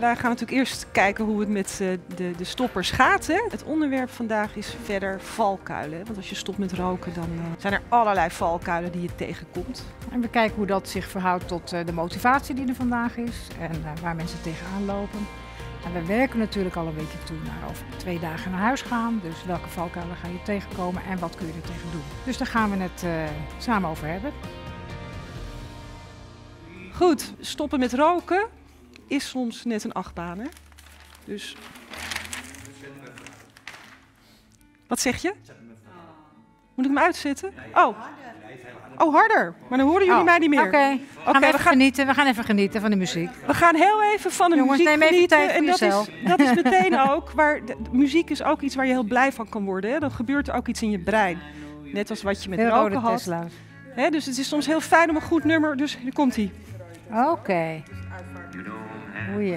Wij gaan natuurlijk eerst kijken hoe het met de stoppers gaat. Hè? Het onderwerp vandaag is verder valkuilen. Hè? Want als je stopt met roken, dan zijn er allerlei valkuilen die je tegenkomt. En we kijken hoe dat zich verhoudt tot de motivatie die er vandaag is en waar mensen tegenaan lopen. En we werken natuurlijk al een beetje toe naar over 2 dagen naar huis gaan. Dus welke valkuilen ga je tegenkomen en wat kun je er tegen doen. Dus daar gaan we het samen over hebben. Goed, stoppen met roken is soms net een achtbaan, hè? Dus... Wat zeg je? Moet ik hem uitzetten? Oh, harder. Maar dan horen jullie mij niet meer. Oké, we gaan even genieten van de muziek. We gaan heel even van de muziek neem even genieten. tijd voor jezelf. Dat is meteen ook waar... De muziek is ook iets waar je heel blij van kan worden. Hè? Dan gebeurt er ook iets in je brein. Net als wat je met roken had. Hè? Dus het is soms heel fijn om een goed nummer... Dus hier komt hij. Oké. Goeie.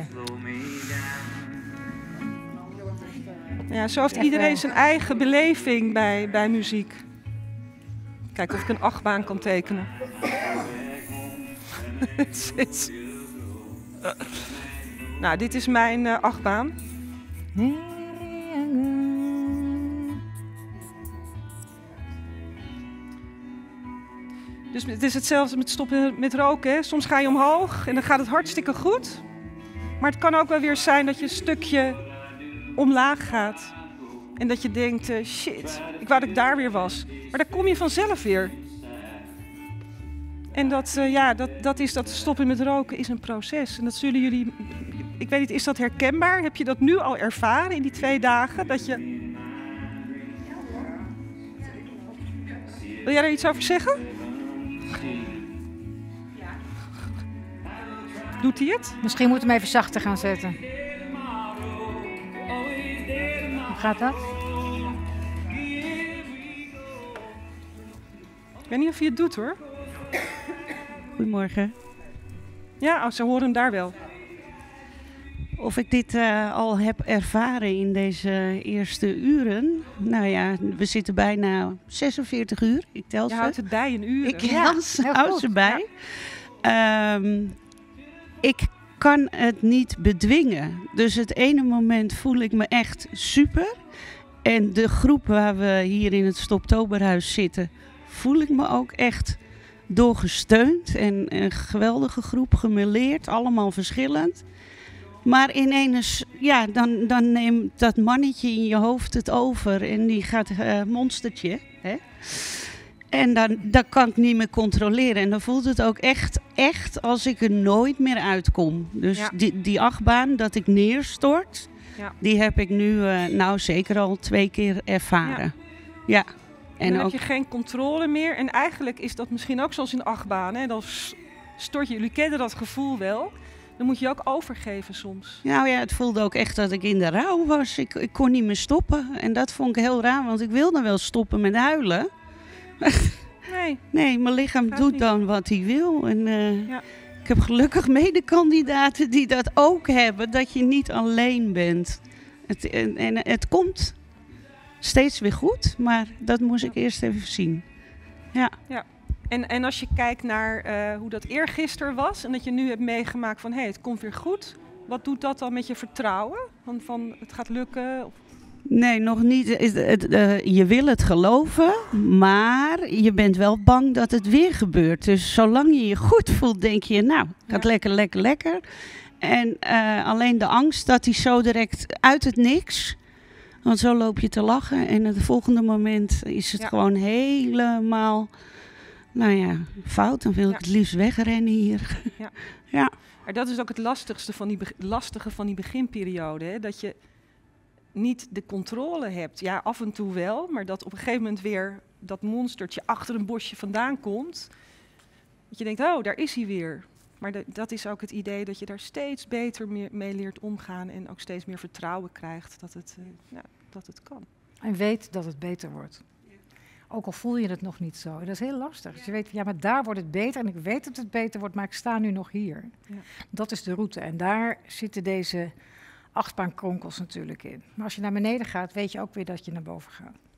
Ja, zo heeft iedereen zijn eigen beleving bij muziek. Kijk of ik een achtbaan kan tekenen. Nou, dit is mijn achtbaan. Dus het is hetzelfde met stoppen met roken. Hè? Soms ga je omhoog en dan gaat het hartstikke goed. Maar het kan ook wel weer zijn dat je een stukje omlaag gaat. En dat je denkt, shit, ik wou dat ik daar weer was. Maar daar kom je vanzelf weer. En dat stoppen met roken is een proces. En dat zullen jullie, ik weet niet, is dat herkenbaar? Heb je dat nu al ervaren in die 2 dagen? Dat je... Wil jij er iets over zeggen? Doet hij het? Misschien moeten we hem even zachter gaan zetten. Hoe gaat dat? Ik weet niet of hij het doet, hoor. Goedemorgen. Ja, ze horen hem daar wel. Of ik dit al heb ervaren in deze eerste uren? Nou ja, we zitten bijna 46 uur. Ik tel ze. Je houdt het bij in uren. Ik houd ze bij. Ja. Ik kan het niet bedwingen. Dus het ene moment voel ik me echt super. En de groep waar we hier in het Stoptoberhuis zitten, voel ik me ook echt doorgesteund. En een geweldige groep, gemêleerd, allemaal verschillend. Maar ineens, ja, dan neemt dat mannetje in je hoofd het over en die gaat monstertje. Hè? En dan kan ik niet meer controleren. En dan voelt het ook echt als ik er nooit meer uitkom. Dus ja. die achtbaan, dat ik neerstort, die heb ik nu zeker al 2 keer ervaren. Ja. En dan heb je geen controle meer. En eigenlijk is dat misschien ook zoals in achtbaan. Hè? Dan stort je, jullie kennen dat gevoel wel. Dan moet je ook overgeven soms. Nou ja, het voelde ook echt dat ik in de rouw was. Ik kon niet meer stoppen. En dat vond ik heel raar, want ik wilde wel stoppen met huilen. Nee, mijn lichaam doet dan wat hij wil. En ik heb gelukkig medekandidaten die dat ook hebben. Dat je niet alleen bent. Het komt steeds weer goed, maar dat moest ik eerst even zien. Ja. En als je kijkt naar hoe dat eergisteren was en dat je nu hebt meegemaakt van het komt weer goed. Wat doet dat dan met je vertrouwen? Van het gaat lukken? Of... Nee, nog niet. Je wil het geloven, maar je bent wel bang dat het weer gebeurt. Dus zolang je je goed voelt, denk je, nou, gaat lekker. En alleen de angst dat hij zo direct uit het niks, want zo loop je te lachen. En het volgende moment is het gewoon helemaal, fout. Dan wil ik het liefst wegrennen hier. Ja. Maar dat is ook het lastige van die beginperiode, hè? Dat je niet de controle hebt. Ja, af en toe wel, maar dat op een gegeven moment weer dat monstertje achter een bosje vandaan komt. Dat je denkt, oh, daar is hij weer. Maar dat is ook het idee dat je daar steeds beter mee leert omgaan en ook steeds meer vertrouwen krijgt dat het kan. En weet dat het beter wordt. Ook al voel je het nog niet zo. Dat is heel lastig. Dus je weet, maar daar wordt het beter en ik weet dat het beter wordt, maar ik sta nu nog hier. Ja. Dat is de route en daar zitten deze achtbaankronkels natuurlijk in. Maar als je naar beneden gaat, weet je ook weer dat je naar boven gaat. Ja.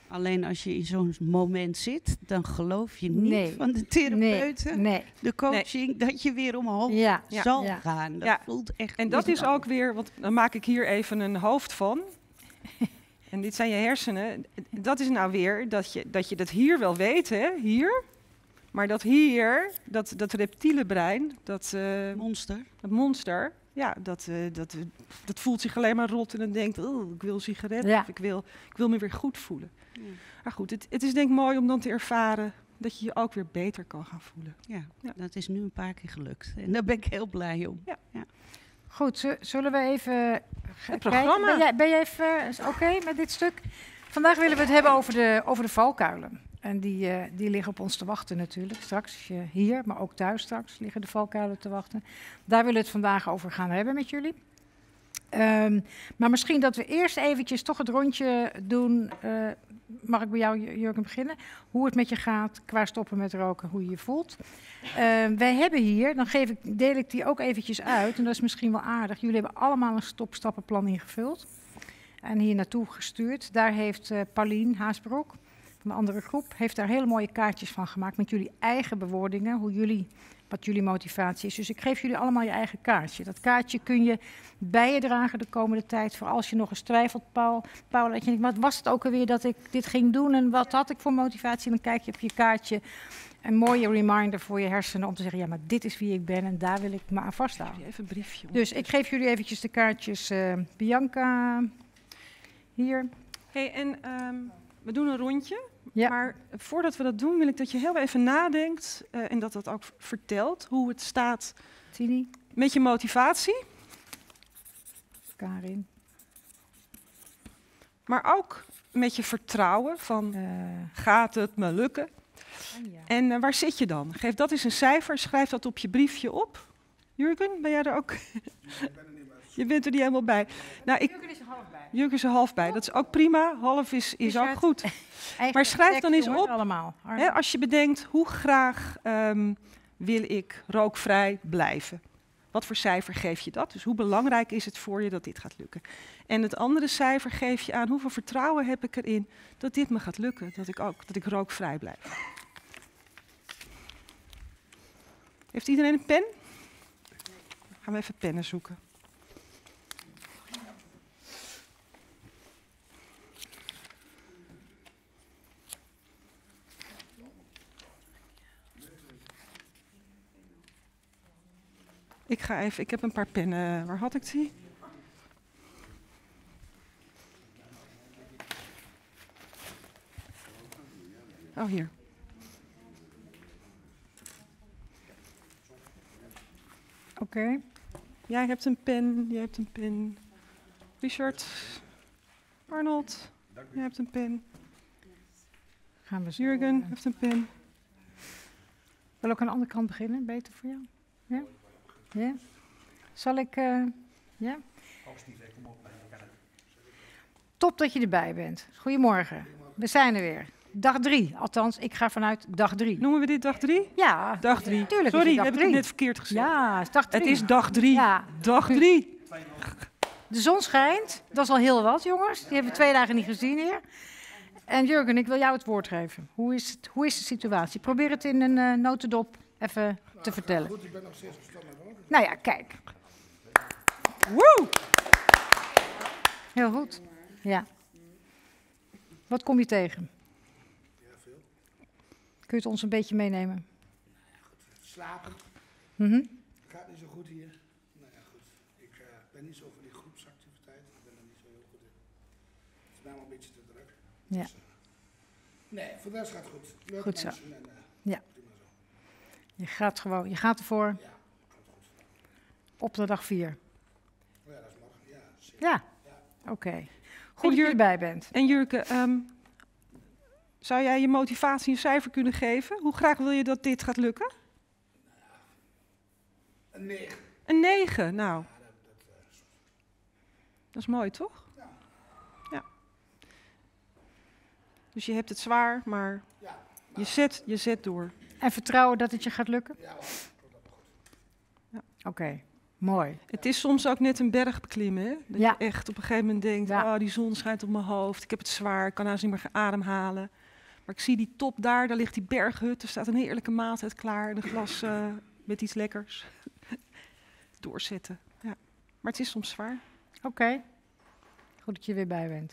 Alleen als je in zo'n moment zit, dan geloof je niet Nee. van de therapeuten, Nee. de coaching, dat je weer omhoog Ja. zal Ja. gaan. Dat Ja. voelt echt En dat niet is zo. ook weer, want dan maak ik hier even een hoofd van. En dit zijn je hersenen. Dat is nou weer dat je dat hier wel weet, hè, hier. Maar dat hier, dat reptiele brein, dat monster, ja, dat voelt zich alleen maar rot en dan denkt, oh, ik wil een sigaret, Ja. of ik wil me weer goed voelen. Ja. Maar goed, het is denk ik mooi om dan te ervaren dat je je ook weer beter kan gaan voelen. Ja, dat is nu een paar keer gelukt. En daar ben ik heel blij om. Ja. Goed, zullen we even Het programma. kijken? Ben jij even oké met dit stuk? Vandaag willen we het hebben over de valkuilen. En die liggen op ons te wachten natuurlijk. Straks hier, maar ook thuis straks liggen de valkuilen te wachten. Daar willen we het vandaag over gaan hebben met jullie. Maar misschien dat we eerst eventjes toch het rondje doen. Mag ik bij jou, Jurgen, beginnen? Hoe het met je gaat qua stoppen met roken, hoe je je voelt. Wij hebben hier, dan deel ik die ook eventjes uit. En dat is misschien wel aardig. Jullie hebben allemaal een stappenplan ingevuld. En hier naartoe gestuurd. Daar heeft Paulien Haasbroek van de andere groep heeft daar hele mooie kaartjes van gemaakt met jullie eigen bewoordingen, wat jullie motivatie is. Dus ik geef jullie allemaal je eigen kaartje. Dat kaartje kun je bij je dragen de komende tijd, voor als je nog eens twijfelt, Paul, dat je denkt, wat was het ook alweer dat ik dit ging doen en wat had ik voor motivatie? En dan kijk je op je kaartje, een mooie reminder voor je hersenen om te zeggen, ja, maar dit is wie ik ben en daar wil ik me aan vasthouden. Even een briefje. Dus ik geef jullie eventjes de kaartjes, Bianca, hier. Hey, en we doen een rondje. Ja. Maar voordat we dat doen, wil ik dat je heel even nadenkt en dat ook vertelt hoe het staat Tini, met je motivatie, Karin, maar ook met je vertrouwen van gaat het me lukken? Anja. En waar zit je dan? Geef dat eens een cijfer, schrijf dat op je briefje op. Jurgen, ben jij er ook? Je bent er niet helemaal bij. Nou, Jurgen is er half bij. Jurgen is er half bij, dat is ook prima. Half is Richard? ook goed. Eigen Maar schrijf tekst, dan eens jongens, op. allemaal. Hè, als je bedenkt, hoe graag wil ik rookvrij blijven? Wat voor cijfer geef je dat? Dus hoe belangrijk is het voor je dat dit gaat lukken? En het andere cijfer geef je aan hoeveel vertrouwen heb ik erin dat dit me gaat lukken, dat ik rookvrij blijf. Heeft iedereen een pen? Gaan we even pennen zoeken. Ik heb een paar pennen. Waar had ik die? Oh, hier. Oké. Jij hebt een pen, jij hebt een pen. Richard, Arnold, jij hebt een pen. Gaan we zo. Jurgen heeft een pen. Wil ik aan de andere kant beginnen? Beter voor jou? Ja? Ja? Zal ik... ja? Top dat je erbij bent. Goedemorgen. We zijn er weer. Dag 3. Althans, ik ga vanuit dag 3. Noemen we dit dag 3? Ja. Dag 3. Tuurlijk is Sorry, het dag heb ik 3. het net verkeerd gezegd. Ja, het is dag 3. Het is dag 3. Ja. Dag 3. De zon schijnt. Dat is al heel wat, jongens. Die hebben we 2 dagen niet gezien hier. En Jurgen, ik wil jou het woord geven. Hoe is de situatie? Probeer het in een notendop even te vertellen. Goed, ik ben nog steeds gestopt met roken. Nou ja, kijk. Woe! Heel goed. Ja. Wat kom je tegen? Ja, veel. Kun je het ons een beetje meenemen? Slapen. Mhm. Gaat niet zo goed hier. Nou ja, goed. Ik ben niet zo voor die groepsactiviteiten. Ik ben er niet zo heel goed in. Het is mij wel een beetje te druk. Ja. Dus, nee, voor de rest gaat het goed. Leuke Goed zo. mensen en Ja. prima zo. Je gaat ervoor Ja, komt goed. op de dag 4. Oh ja, dat is morgen. Ja, zeker. Ja, oké. Goed dat je Jur- erbij bent. En Jurke, zou jij je motivatie een cijfer kunnen geven? Hoe graag wil je dat dit gaat lukken? Een 9. Een 9, nou. Dat is mooi, toch? Ja. Dus je hebt het zwaar, maar Ja. je zet door. En vertrouwen dat het je gaat lukken? Ja, hoor. Komt dat wel goed. Oké. Mooi. Het is soms ook net een berg beklimmen. Hè? Dat Ja. je echt op een gegeven moment denkt, Ja. die zon schijnt op mijn hoofd. Ik heb het zwaar, ik kan nou eens niet meer gaan ademhalen. Maar ik zie die top daar ligt die berghut. Er staat een heerlijke maaltijd klaar en een glas met iets lekkers. Doorzetten, ja. Maar het is soms zwaar. Oké. Goed dat je weer bij bent.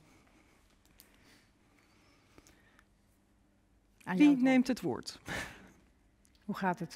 Aan jou Wie het woord. neemt het woord? Hoe gaat het?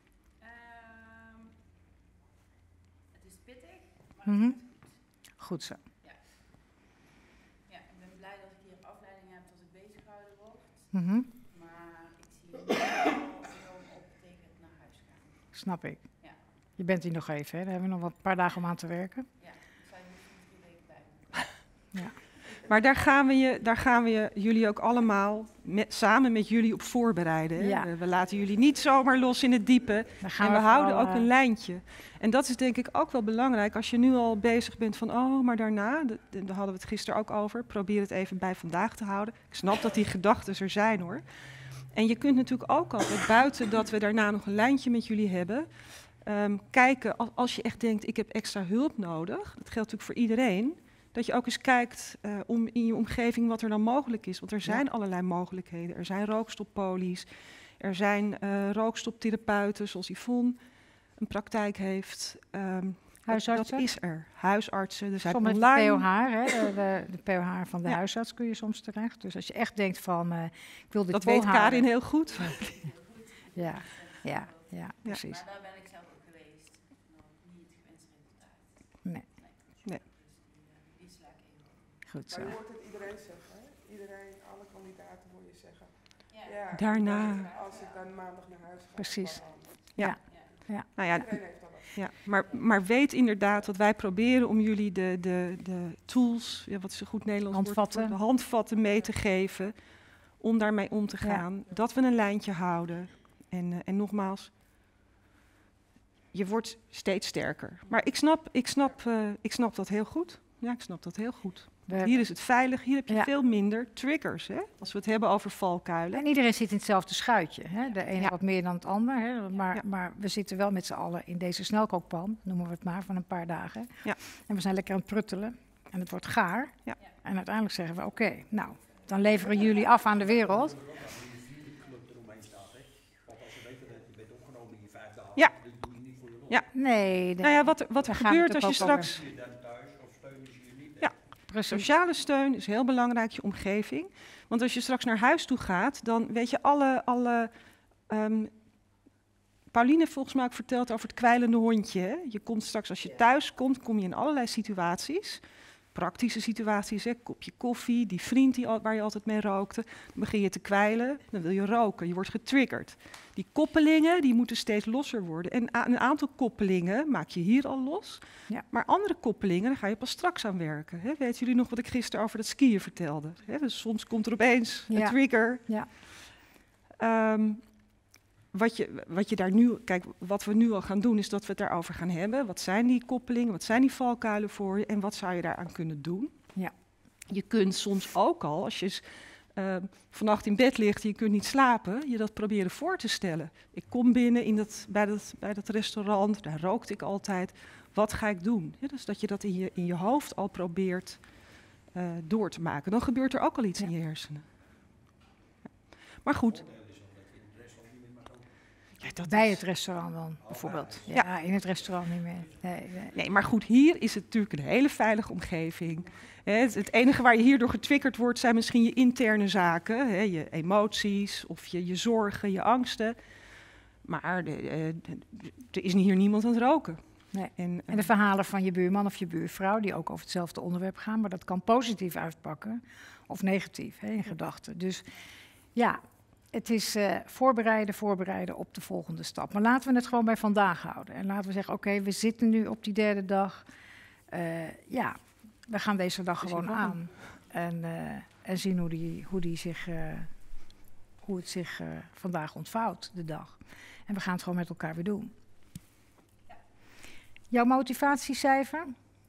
Het is pittig, Mhm. Goed zo. ja, ik ben blij dat ik hier afleiding heb, dat ik bezig gehouden word. Mhm. Maar ik zie het niet enorm op tegen het naar huis gaan. Snap ik. Ja. Je bent hier nog even, hè? Daar hebben we nog wel een paar dagen om aan te werken. Ja, ik zijn misschien 3 weken bij. Maar daar gaan we jullie ook allemaal samen met jullie op voorbereiden. Hè? Ja. We laten jullie niet zomaar los in het diepe. Dan gaan En we houden vooral, ook een lijntje. En dat is denk ik ook wel belangrijk. Als je nu al bezig bent van, maar daarna, daar hadden we het gisteren ook over. Probeer het even bij vandaag te houden. Ik snap dat die gedachten er zijn hoor. En je kunt natuurlijk ook altijd, buiten dat we daarna nog een lijntje met jullie hebben, kijken als je echt denkt, ik heb extra hulp nodig. Dat geldt natuurlijk voor iedereen. Dat je ook eens kijkt in je omgeving wat er dan mogelijk is. Want er zijn allerlei mogelijkheden. Er zijn rookstoppolies. Er zijn rookstoptherapeuten, zoals Yvonne een praktijk heeft. Huisartsen? Dat is er. Huisartsen, er zijn Soms met de online. POH, hè? De POH van de Ja. huisarts kun je soms terecht. Dus als je echt denkt van, ik wil dit Dat weet volhouden. Karin heel goed. Ja, precies. Maar daar ben ik zelf ook geweest. Nog niet het gewenste resultaat. Nee. Nee. Dus die sla ik even. Goed zo. Maar je hoort het iedereen zeggen, hè? Iedereen, alle kandidaten hoor je zeggen. Ja. Ja, Daarna. als ik dan maandag naar huis ga. Precies. dan- Nou ja, Iedereen heeft dat. ja, maar weet inderdaad dat wij proberen om jullie de tools, wat is een goed Nederlands woord Handvatten. voor, de handvatten mee te geven om daarmee om te Ja. gaan. Dat we een lijntje houden. En nogmaals, je wordt steeds sterker. Maar ik snap dat heel goed. Ja, ik snap dat heel goed. Hier is het veilig, hier heb je Ja. veel minder triggers. Hè? Als we het hebben over valkuilen. En iedereen zit in hetzelfde schuitje. Hè? De ene Ja. wat meer dan het ander. Hè? Maar, Ja. maar we zitten wel met z'n allen in deze snelkookpan, noemen we het maar, van een paar dagen. Ja. En we zijn lekker aan het pruttelen. En het wordt gaar. Ja. En uiteindelijk zeggen we, oké, nou, dan leveren jullie af aan de wereld. Ja. Ja. Nee, Nou ja, wat er daar gaan we gebeurt het als je ook over. straks... Precies. Sociale steun is heel belangrijk, je omgeving. Want als je straks naar huis toe gaat, dan weet je Pauline heeft volgens mij ook verteld over het kwijlende hondje. Hè? Je komt straks, als je thuis komt, kom je in allerlei situaties. Praktische situaties, hè? Kopje koffie, die vriend waar je altijd mee rookte. Dan begin je te kwijlen, dan wil je roken, je wordt getriggerd. Die koppelingen, die moeten steeds losser worden. En een aantal koppelingen maak je hier al los. Ja. Maar andere koppelingen, daar ga je pas straks aan werken. Hè? Weten jullie nog wat ik gisteren over dat skiën vertelde? Hè? Dus soms komt er opeens een Ja. trigger. Ja. Wat je daar nu, kijk, wat we nu al gaan doen, is dat we het daarover gaan hebben. Wat zijn die koppelingen, wat zijn die valkuilen voor je en wat zou je daaraan kunnen doen? Ja. Je kunt soms ook al, als je vannacht in bed ligt en je kunt niet slapen, je dat proberen voor te stellen. Ik kom binnen bij dat restaurant, daar rookte ik altijd. Wat ga ik doen? Ja, dus dat je dat in je hoofd al probeert door te maken. Dan gebeurt er ook al iets in je hersenen. Ja. Maar goed. Ja, dat Bij is- het restaurant dan, bijvoorbeeld. Ja. Ja, in het restaurant niet meer. Nee. Nee, maar goed, hier is het natuurlijk een hele veilige omgeving. Hè, het enige waar je hierdoor getriggerd wordt, zijn misschien je interne zaken. Hè, je emoties of je zorgen, je angsten. Maar er is hier niemand aan het roken. Nee. En En de verhalen van je buurman of je buurvrouw, die ook over hetzelfde onderwerp gaan, maar dat kan positief uitpakken of negatief, hè, in gedachten. Dus ja, het is voorbereiden op de volgende stap. Maar laten we het gewoon bij vandaag houden. En laten we zeggen, oké, we zitten nu op die derde dag. Ja, we gaan deze dag Dus gewoon ik wel. aan. En zien hoe het zich vandaag ontvouwt, de dag. En we gaan het gewoon met elkaar weer doen. Jouw motivatiecijfer?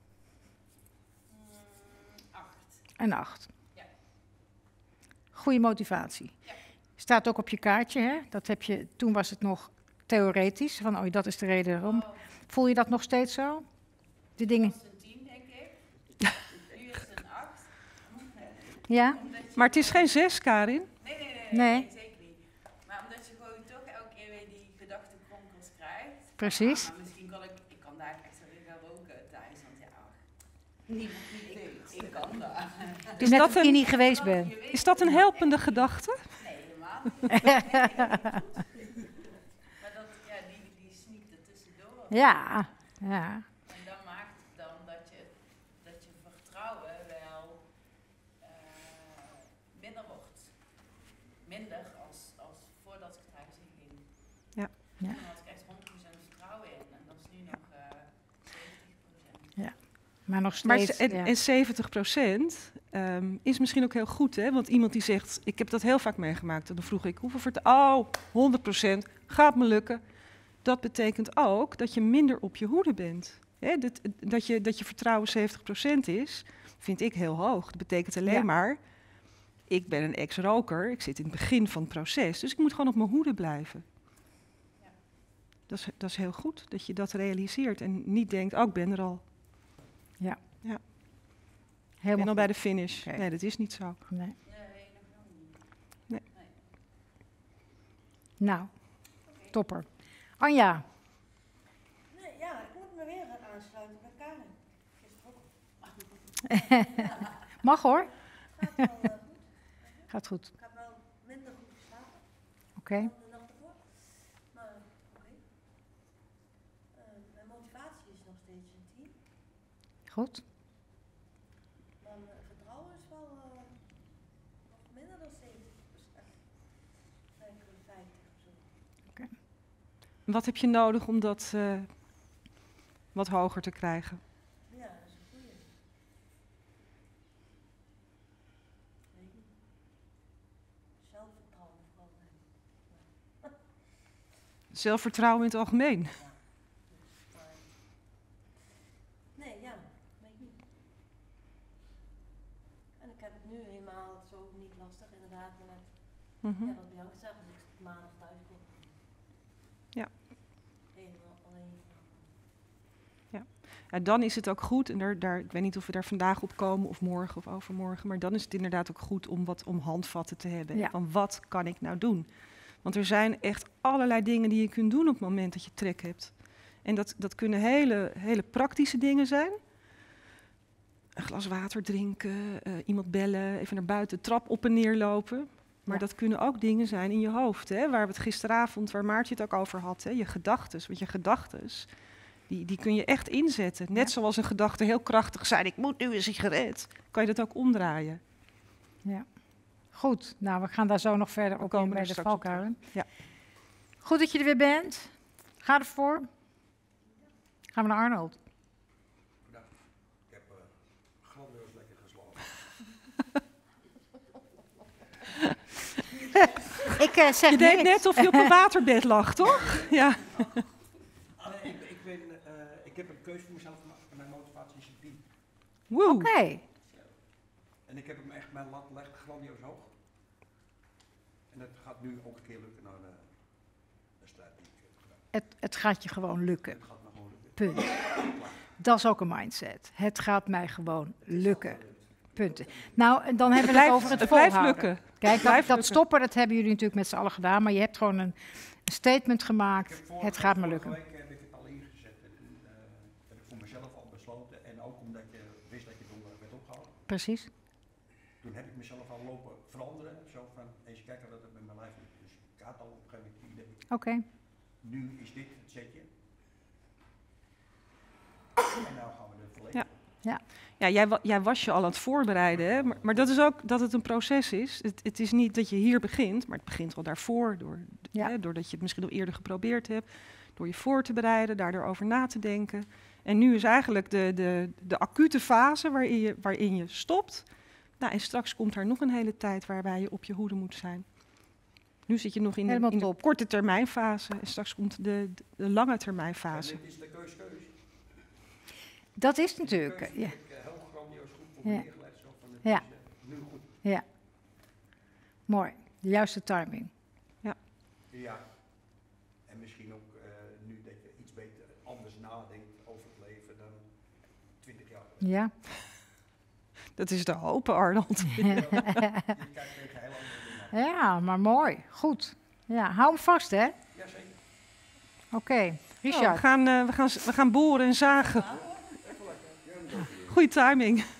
8. Een 8. Ja. Goede motivatie. Ja. Staat ook op je kaartje, hè? Dat heb je, toen was het nog theoretisch, van oh, dat is de reden waarom. Voel je dat nog steeds zo? Die dingen? Dat is een 10, denk ik. Nu is het een 8. Ja? Maar het is geen 6, Karin. Nee. Zeker niet. Maar omdat je gewoon toch elke keer weer die gedachtenkronkels krijgt. Precies. Maar misschien kan ik kan daar echt wel in gaan roken thuis. Want ja, niemand die weet. Ik kan daar. Dus net of je niet geweest bent. Is dat een helpende gedachte? Nee, helemaal niet. Maar dat, ja, die sneakt er tussendoor. Ja, ja. En dat maakt dan dat je vertrouwen wel minder wordt. Minder als voordat ik thuis in ging. Ja. Ja. Dan had ik echt 100% vertrouwen in. En dat is nu nog 70%. Maar nog Maar steeds. Ja. en 70% is misschien ook heel goed, hè? Want iemand die zegt, ik heb dat heel vaak meegemaakt. En dan vroeg ik, hoeveel vertrouwen? Oh, 100%, gaat me lukken. Dat betekent ook dat je minder op je hoede bent. Hè? Dat je vertrouwen 70% is, vind ik heel hoog. Dat betekent alleen maar, ik ben een ex-roker, ik zit in het begin van het proces, dus ik moet gewoon op mijn hoede blijven. Ja. Dat is heel goed, dat je dat realiseert en niet denkt, oh, ik ben er al. Ik ben Helemaal al bij de finish. Oké. Nee, dat is niet zo. Nee. Nee, nog wel niet. Nou, topper. Anja, Nee, ja, ik moet me weer aansluiten bij Karin. Gisteren ook. mag hoor. Gaat wel goed. Gaat goed. Ik heb wel minder goed geslapen Oké. dan de nacht ervoor. Maar oké. Mijn motivatie is nog steeds een 10. Goed. Maar mijn vertrouwen is wel nog minder dan 70%. Eigenlijk 50 of zo. Wat heb je nodig om dat wat hoger te krijgen? Ja, dat is een goeie. Weet je. Zelfvertrouwen vooral. Zelfvertrouwen in het algemeen. Maar nee, ja, weet ik niet. En ik heb het nu helemaal zo niet lastig, inderdaad. Maar net, Mhm. ja, wat Bianca zegt, als ik maandag thuis kom. Ja. Helemaal alleen. En dan is het ook goed, en ik weet niet of we daar vandaag op komen of morgen of overmorgen, maar dan is het inderdaad ook goed om handvatten te hebben. Ja. Van wat kan ik nou doen? Want er zijn echt allerlei dingen die je kunt doen op het moment dat je trek hebt. En dat kunnen hele praktische dingen zijn. Een glas water drinken, iemand bellen, even naar buiten, de trap op en neer lopen. Maar Ja. dat kunnen ook dingen zijn in je hoofd, hè, waar we het gisteravond, waar Maartje het ook over had, hè, je gedachtes. Want je gedachtes, die kun je echt inzetten. Net Ja. zoals een gedachte heel krachtig zijn, ik moet nu een sigaret, kan je dat ook omdraaien. Ja. Goed, nou we gaan daar zo nog verder op komen in bij er de straks op valkuilen. Ja. Goed dat je er weer bent. Ga ervoor. Gaan we naar Arnold. Ik heb grandioos lekker geslapen. Ik zeg Je deed niks. net of je op een waterbed lag, toch? Ja. Nee, ik heb een keuze voor mezelf gemaakt. Mijn motivatie is een 10. Woe. Oké. En ik heb hem echt, mijn lat legt grandioos hoog. En dat gaat nu ook een keer lukken naar de strijd die ik heb gedaan. Het gaat je gewoon lukken. Het gaat me gewoon lukken. Punt. Dat is ook een mindset. Het gaat mij gewoon lukken. Punten. Nou, en dan hebben we het over het blijft volhouden. lukken. Kijk, blijft dat lukken. stoppen, dat hebben jullie natuurlijk met z'n allen gedaan. Maar je hebt gewoon een statement Ik gemaakt. heb Het gaat me vorige lukken. week heb ik het al ingezet. En heb ik voor mezelf al besloten. En ook omdat je wist dat je donderdag werd opgehouden. Precies. Toen heb ik mezelf al lopen veranderen. Zo van, eens kijken wat het met mijn lijf doet. Dus ik had al op een gegeven moment het idee. Oké. Nu is dit het setje. En nou gaan we er volledig Ja. op. Ja, jij was je al aan het voorbereiden, hè? Maar dat is ook dat het een proces is. Het is niet dat je hier begint, maar het begint wel daarvoor. Ja. Doordat je het misschien al eerder geprobeerd hebt. Door je voor te bereiden, daardoor over na te denken. En nu is eigenlijk de acute fase waarin je stopt. Nou, en straks komt er nog een hele tijd waarbij je op je hoede moet zijn. Nu zit je nog in Helemaal de top. korte termijnfase. En straks komt de lange termijnfase. En dit is de keus. Dat is natuurlijk. Keuze Ja. heb ik heel grandioos goed voor me Ja. neergelegd. Zo van, het Ja. is nu goed. Ja. Mooi. De juiste timing. Ja. En misschien misschien ook nu dat je iets beter anders nadenkt over het leven dan 20 jaar geleden. Ja. Dat is de hoop, Arnold. Je kijkt tegen heel andere dingen aan. Ja, maar mooi. Goed. Ja, hou hem vast, hè? Jazeker. Oké. Oh, Richard. we gaan boren en zagen. Goeie timing. Ja,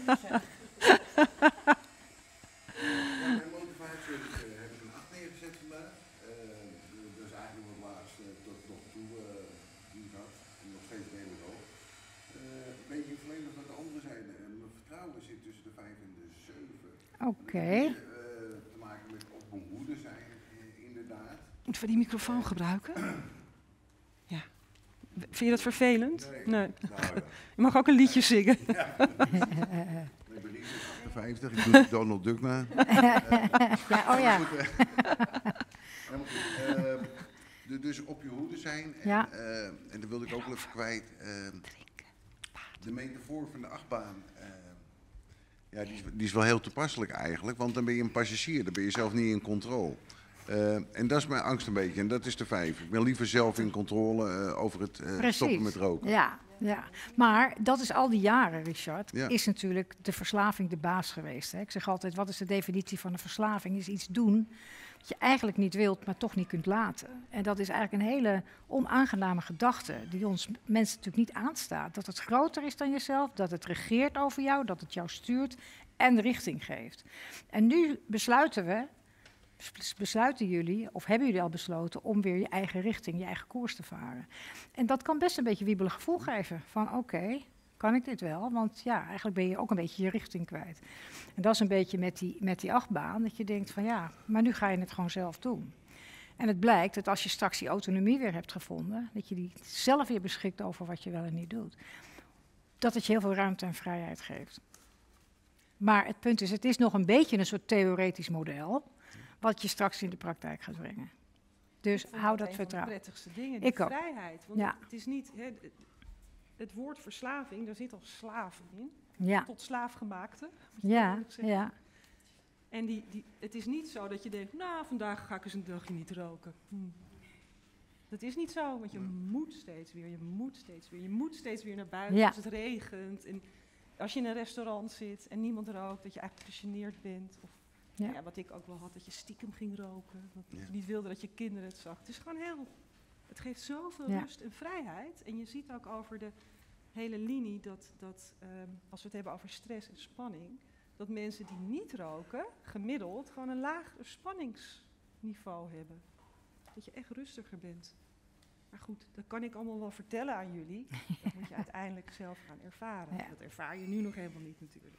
mijn motivatie heb ik een 8 neergezet vandaag. Dat is eigenlijk wat laatst tot nog toe die ik had. En nog steeds redelijk hoog. Een beetje volledig wat de andere zijde. Mijn vertrouwen zit tussen de 5 en de 7. Oké. Te maken met op mijn hoede zijn, inderdaad. Moeten we die microfoon gebruiken? Ja. Vind je dat vervelend? Nee. Nou, ja. Je mag ook een liedje zingen. Ik ben niet 58, ik doe Donald Duck na. Ja, oh ja. Helemaal goed. Dus op je hoede zijn. En, Ja. En dat wilde ik ook wel even kwijt. De metafoor van de achtbaan. Ja, die is wel heel toepasselijk eigenlijk. Want dan ben je een passagier. Dan ben je zelf niet in controle. En dat is mijn angst een beetje. En dat is de 5. Ik ben liever zelf in controle over het stoppen met roken. Ja, ja. Maar dat is al die jaren, Richard, Ja. is natuurlijk de verslaving de baas geweest. Hè? Ik zeg altijd, wat is de definitie van een verslaving? Is iets doen wat je eigenlijk niet wilt, maar toch niet kunt laten. En dat is eigenlijk een hele onaangename gedachte die ons mensen natuurlijk niet aanstaat. Dat het groter is dan jezelf, dat het regeert over jou, dat het jou stuurt en richting geeft. En nu besluiten jullie, of hebben jullie al besloten, om weer je eigen richting, je eigen koers te varen. En dat kan best een beetje wiebelig gevoel geven. Van oké, kan ik dit wel? Want ja, eigenlijk ben je ook een beetje je richting kwijt. En dat is een beetje met die achtbaan, dat je denkt van ja, maar nu ga je het gewoon zelf doen. En het blijkt dat als je straks die autonomie weer hebt gevonden, dat je die zelf weer beschikt over wat je wel en niet doet, dat het je heel veel ruimte en vrijheid geeft. Maar het punt is, het is nog een beetje een soort theoretisch model, wat je straks in de praktijk gaat brengen. Dus hou dat vertrouwen. Dat is een van de prettigste dingen, die Ik ook. vrijheid. Want Ja. het is niet, het woord verslaving, daar zit al slaven in. Ja, Tot slaafgemaakte. ja, zeggen. ja. En het is niet zo dat je denkt, nou, vandaag ga ik eens een dagje niet roken. Dat is niet zo, want je moet steeds weer, je moet steeds weer naar buiten Ja. als het regent. En als je in een restaurant zit en niemand rookt, dat je eigenlijk gecharmeerd bent. Of Ja. ja, wat ik ook wel had, dat je stiekem ging roken. Dat Ja. je niet wilde dat je kinderen het zag. Het is gewoon het geeft zoveel Ja. rust en vrijheid. En je ziet ook over de hele linie dat als we het hebben over stress en spanning, dat mensen die niet roken, gemiddeld gewoon een lager spanningsniveau hebben. Dat je echt rustiger bent. Maar goed, dat kan ik allemaal wel vertellen aan jullie. Dat moet je uiteindelijk zelf gaan ervaren. Ja. Dat ervaar je nu nog helemaal niet natuurlijk.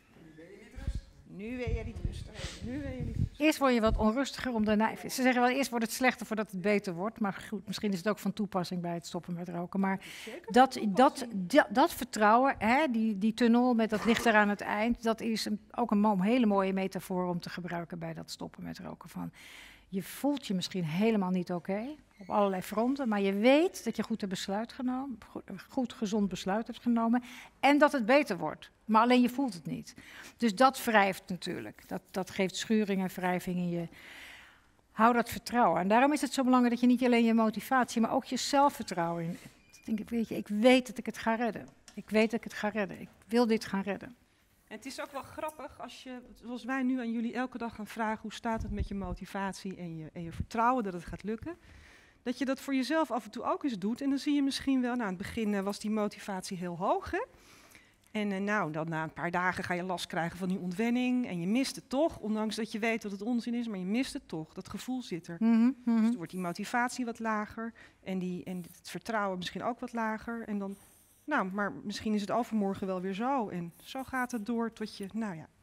Nu ben je niet rustig. Nu ben je niet rustig. Eerst word je wat onrustiger om daarna. Ze zeggen wel, eerst wordt het slechter voordat het beter wordt. Maar goed, misschien is het ook van toepassing bij het stoppen met roken. Maar Zeker dat vertrouwen, hè, die tunnel met dat licht er aan het eind, dat is ook een hele mooie metafoor om te gebruiken bij dat stoppen met roken. Van, je voelt je misschien helemaal niet oké, op allerlei fronten, maar je weet dat je goed een besluit genomen, goed gezond besluit hebt genomen en dat het beter wordt. Maar alleen je voelt het niet. Dus dat wrijft natuurlijk. Dat geeft schuring en wrijving in je. Hou dat vertrouwen. En daarom is het zo belangrijk dat je niet alleen je motivatie, maar ook je zelfvertrouwen in. Ik weet dat ik het ga redden. Ik weet dat ik het ga redden. Ik wil dit gaan redden. En het is ook wel grappig als je, zoals wij nu aan jullie elke dag gaan vragen, hoe staat het met je motivatie en je vertrouwen dat het gaat lukken, dat je dat voor jezelf af en toe ook eens doet. En dan zie je misschien wel, nou aan het begin was die motivatie heel hoog, hè? En dan na een paar dagen ga je last krijgen van die ontwenning en je mist het toch, ondanks dat je weet dat het onzin is, maar je mist het toch, dat gevoel zit er. Dus dan wordt die motivatie wat lager en het vertrouwen misschien ook wat lager. En dan, maar misschien is het overmorgen wel weer zo. En zo gaat het door tot je,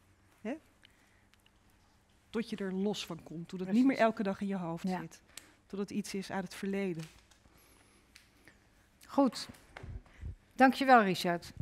tot je er los van komt. Tot het niet meer elke dag in je hoofd zit. Tot het iets is uit het verleden. Goed. Dankjewel, Richard.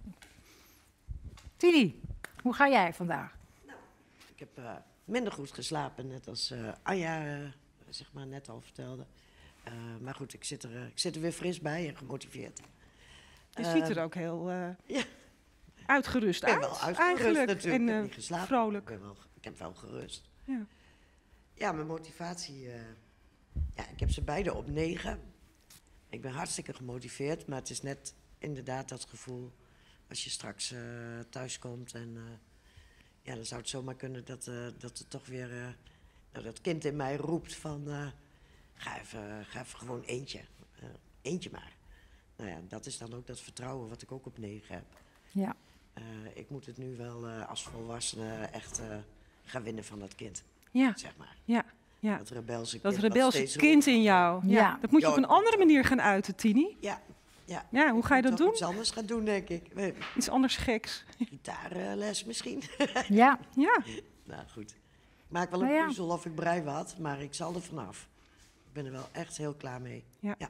Tini, hoe ga jij vandaag? Ik heb minder goed geslapen, net als Anja net al vertelde. Maar goed, ik zit er weer fris bij en gemotiveerd. Je ziet er ook heel ja. uitgerust uit. Ik ben wel uitgerust eigenlijk. natuurlijk. En Ik heb niet geslapen. vrolijk. Ik heb wel gerust. Ja. Ja, mijn motivatie. Ik heb ze beide op 9. Ik ben hartstikke gemotiveerd, maar het is net inderdaad dat gevoel als je straks thuis komt en ja, dan zou het zomaar kunnen dat er toch weer dat kind in mij roept van ga even gewoon eentje. Eentje maar. Nou ja, dat is dan ook dat vertrouwen wat ik ook op 9 heb. Ja. Ik moet het nu wel als volwassene echt gaan winnen van dat kind, Ja, zeg maar. ja, ja. Dat rebelse Dat kind wat rebelse steeds kind roept. in jou. Ja. Ja. Dat moet je Ja, op een andere manier gaan uiten, Tini. Ja, ja. Ja, hoe ga je Ik moet dat toch doen? iets anders gaan doen, denk ik. Iets anders geks. Gitaarles misschien. Ja. Ja, Nou goed. Ik maak wel een Nou ja. puzzel of ik brei wat, maar ik zal er vanaf. Ik ben er wel echt heel klaar mee.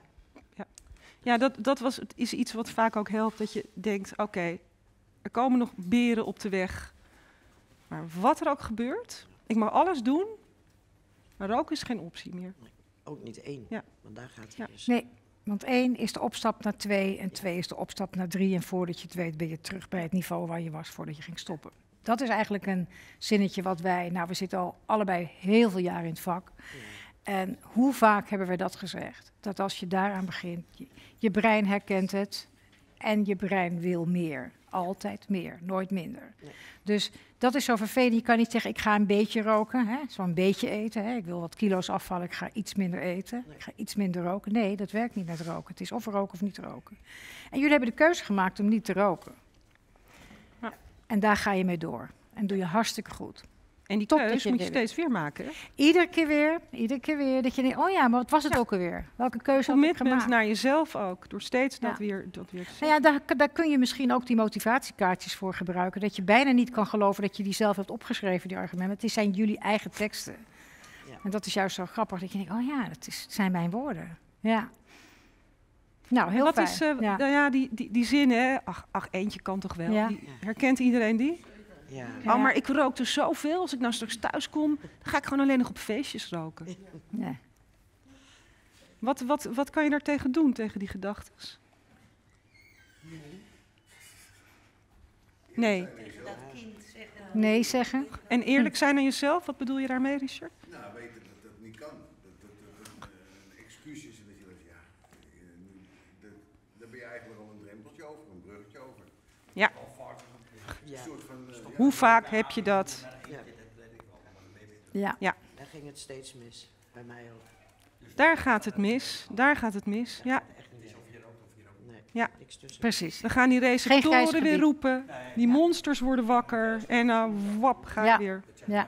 ja is iets wat vaak ook helpt. Dat je denkt, oké, er komen nog beren op de weg. Maar wat er ook gebeurt, ik mag alles doen. Maar roken is geen optie meer. Ook niet 1, Ja. want daar gaat het Ja. dus. Nee, want 1 is de opstap naar 2 en 2 is de opstap naar 3. En voordat je het weet ben je terug bij het niveau waar je was voordat je ging stoppen. Dat is eigenlijk een zinnetje wat we zitten al allebei heel veel jaar in het vak. En hoe vaak hebben we dat gezegd? Dat als je daaraan begint, je brein herkent het en je brein wil meer. Altijd meer, nooit minder. Nee. Dus dat is zo vervelend. Je kan niet zeggen, ik ga een beetje roken, hè? Zo'n beetje eten. Hè? Ik wil wat kilo's afvallen, ik ga iets minder eten. Nee. Ik ga iets minder roken. Nee, dat werkt niet met roken. Het is of roken of niet roken. En jullie hebben de keuze gemaakt om niet te roken. Ja. En daar ga je mee door. En doe je hartstikke goed. En die Top dat keus je moet je dit steeds weer maken. Hè? Iedere keer weer. Dat je denkt, oh ja, maar wat was het ook alweer? Welke keuze had ik Commitment gemaakt? naar jezelf ook. Door steeds Ja. dat weer te zeggen. Nou ja, daar kun je misschien ook die motivatiekaartjes voor gebruiken. Dat je bijna niet kan geloven dat je die zelf hebt opgeschreven, die argumenten. Het zijn jullie eigen teksten. Ja. En dat is juist zo grappig. Dat je denkt, oh ja, het zijn mijn woorden. Ja. Nou, heel Wat fijn. is, ja. nou ja, die zin, hè? Ach, eentje kan toch wel. Ja. Herkent iedereen die? Ja. Ja. Oh, maar ik rook dus zoveel. Als ik nou straks thuis kom, dan ga ik gewoon alleen nog op feestjes roken. Ja. Wat kan je daar tegen doen, tegen die gedachten? Nee. Tegen dat kind zeggen. Nee zeggen. En eerlijk zijn aan jezelf, wat bedoel je daarmee, Richard? Nou, weten dat dat niet kan. Dat een excuus is en dat je denkt, ja, daar ben je eigenlijk al een drempeltje over, een bruggetje over. Ja. Ja. Een soort van, Hoe vaak heb je dat? Ja. Ja. Daar ging het steeds mis. Bij mij ook. Daar gaat het mis. Daar gaat het mis. Ja, Echt niet. Nee, Ja. niks tussen. Precies. dan gaan die grijs receptoren weer gebied. roepen. Die monsters worden wakker. En dan wap, ga je Ja. weer. Ja.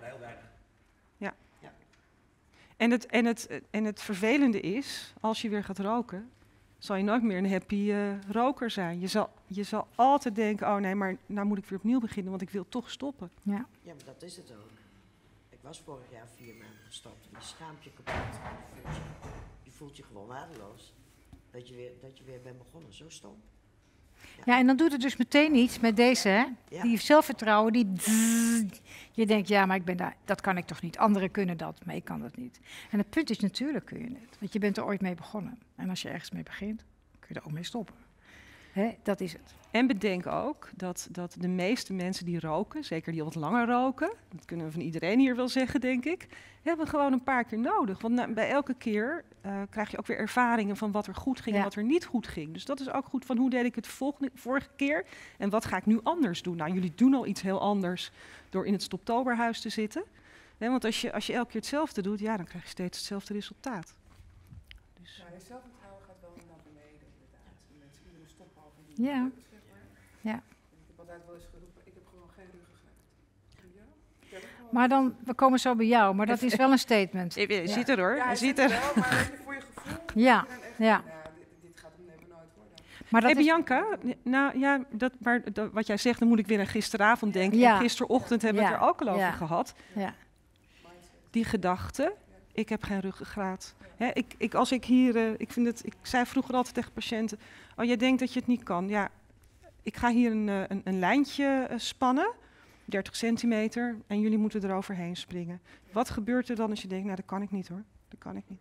En het vervelende is, als je weer gaat roken, zal je nooit meer een happy roker zijn. Je zal altijd denken, oh nee, maar nou moet ik weer opnieuw beginnen, want ik wil toch stoppen. Ja. Ja, maar dat is het ook. Ik was vorig jaar 4 maanden gestopt. En je schaamt je kapot. Je voelt je gewoon waardeloos. Dat je weer bent begonnen. Zo stom. Ja, en dan doet het dus meteen iets met deze, hè? Ja. Die zelfvertrouwen, die je denkt, ja, maar dat kan ik toch niet. Anderen kunnen dat, maar ik kan dat niet. En het punt is, natuurlijk kun je het. Want je bent er ooit mee begonnen. En als je ergens mee begint, kun je er ook mee stoppen. Hè? Dat is het. En bedenk ook dat de meeste mensen die roken, zeker die wat langer roken, dat kunnen we van iedereen hier wel zeggen, denk ik, hebben gewoon een paar keer nodig. Want bij elke keer krijg je ook weer ervaringen van wat er goed ging en Ja. wat er niet goed ging. Dus dat is ook goed van hoe deed ik het vorige keer en wat ga ik nu anders doen. Nou, jullie doen al iets heel anders door in het Stoptoberhuis te zitten. Hè, want als je elke keer hetzelfde doet, ja, dan krijg je steeds hetzelfde resultaat. Dus. Ja, je zelfvertrouwen gaat wel naar beneden, inderdaad. En mensen iedere stophalte die Ja. lukt, zeg maar. Ja. En ik heb altijd wel eens geroepen, ik heb gewoon geen ruggengraat. Ja? Ik heb het gewoon. Maar dan, we komen zo bij jou, maar dat is wel een statement. Je ziet er hoor, Ja, je hij ziet zit er. wel, maar weet je, voor je gevoel. Ja, ik ben echt, ja. dit gaat hem never nooit worden. Maar dat Hey is, Bianca, nou ja, wat jij zegt, dan moet ik weer aan gisteravond denken. Ja. En gisterochtend hebben we het Ja. er ook al over Ja. gehad. ja. Die gedachte, ik heb geen ruggengraat. Hè, als ik hier, ik zei vroeger altijd tegen patiënten, oh jij denkt dat je het niet kan. Ja, ik ga hier een lijntje spannen, 30 centimeter, en jullie moeten er overheen springen. Wat gebeurt er dan als je denkt, nou dat kan ik niet hoor, dat kan ik niet.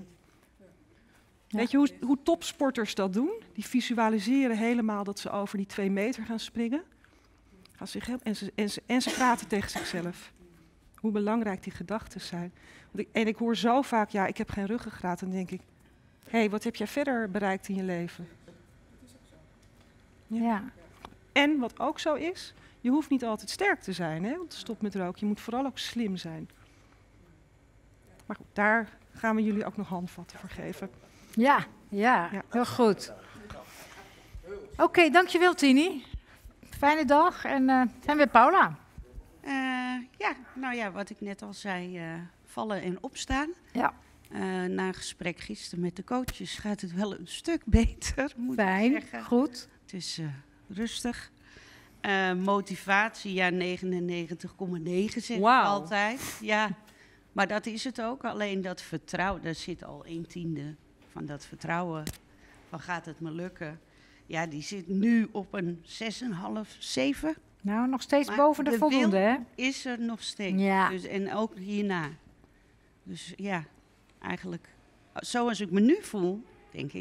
Ja. Weet je hoe topsporters dat doen? Die visualiseren helemaal dat ze over die 2 meter gaan springen. Gaan zich en ze praten tegen zichzelf. Hoe belangrijk die gedachten zijn. Ik hoor zo vaak, ja, ik heb geen ruggengraat. Dan denk ik, Hé, wat heb jij verder bereikt in je leven? Ja. En wat ook zo is, je hoeft niet altijd sterk te zijn, hè, om te stoppen met roken. Je moet vooral ook slim zijn. Maar goed, daar gaan we jullie ook nog handvatten voor geven. Ja, heel goed. Oké, dankjewel Tini. Fijne dag en zijn weer Paula. Wat ik net al zei, vallen en opstaan. Ja. Na een gesprek gisteren met de coaches gaat het wel een stuk beter, moet ik Fijn, zeggen. goed. Het is rustig. Motivatie, 99,9 zeg ik altijd. Ja, maar dat is het ook. Alleen dat vertrouwen, daar zit al 1/10 van dat vertrouwen. Van gaat het me lukken? Ja, die zit nu op een 6,5, 7. Nou, nog steeds Maar boven de voldoende, hè? Is er nog steeds. Ja. Dus, en ook hierna. Dus ja, eigenlijk, zoals ik me nu voel, denk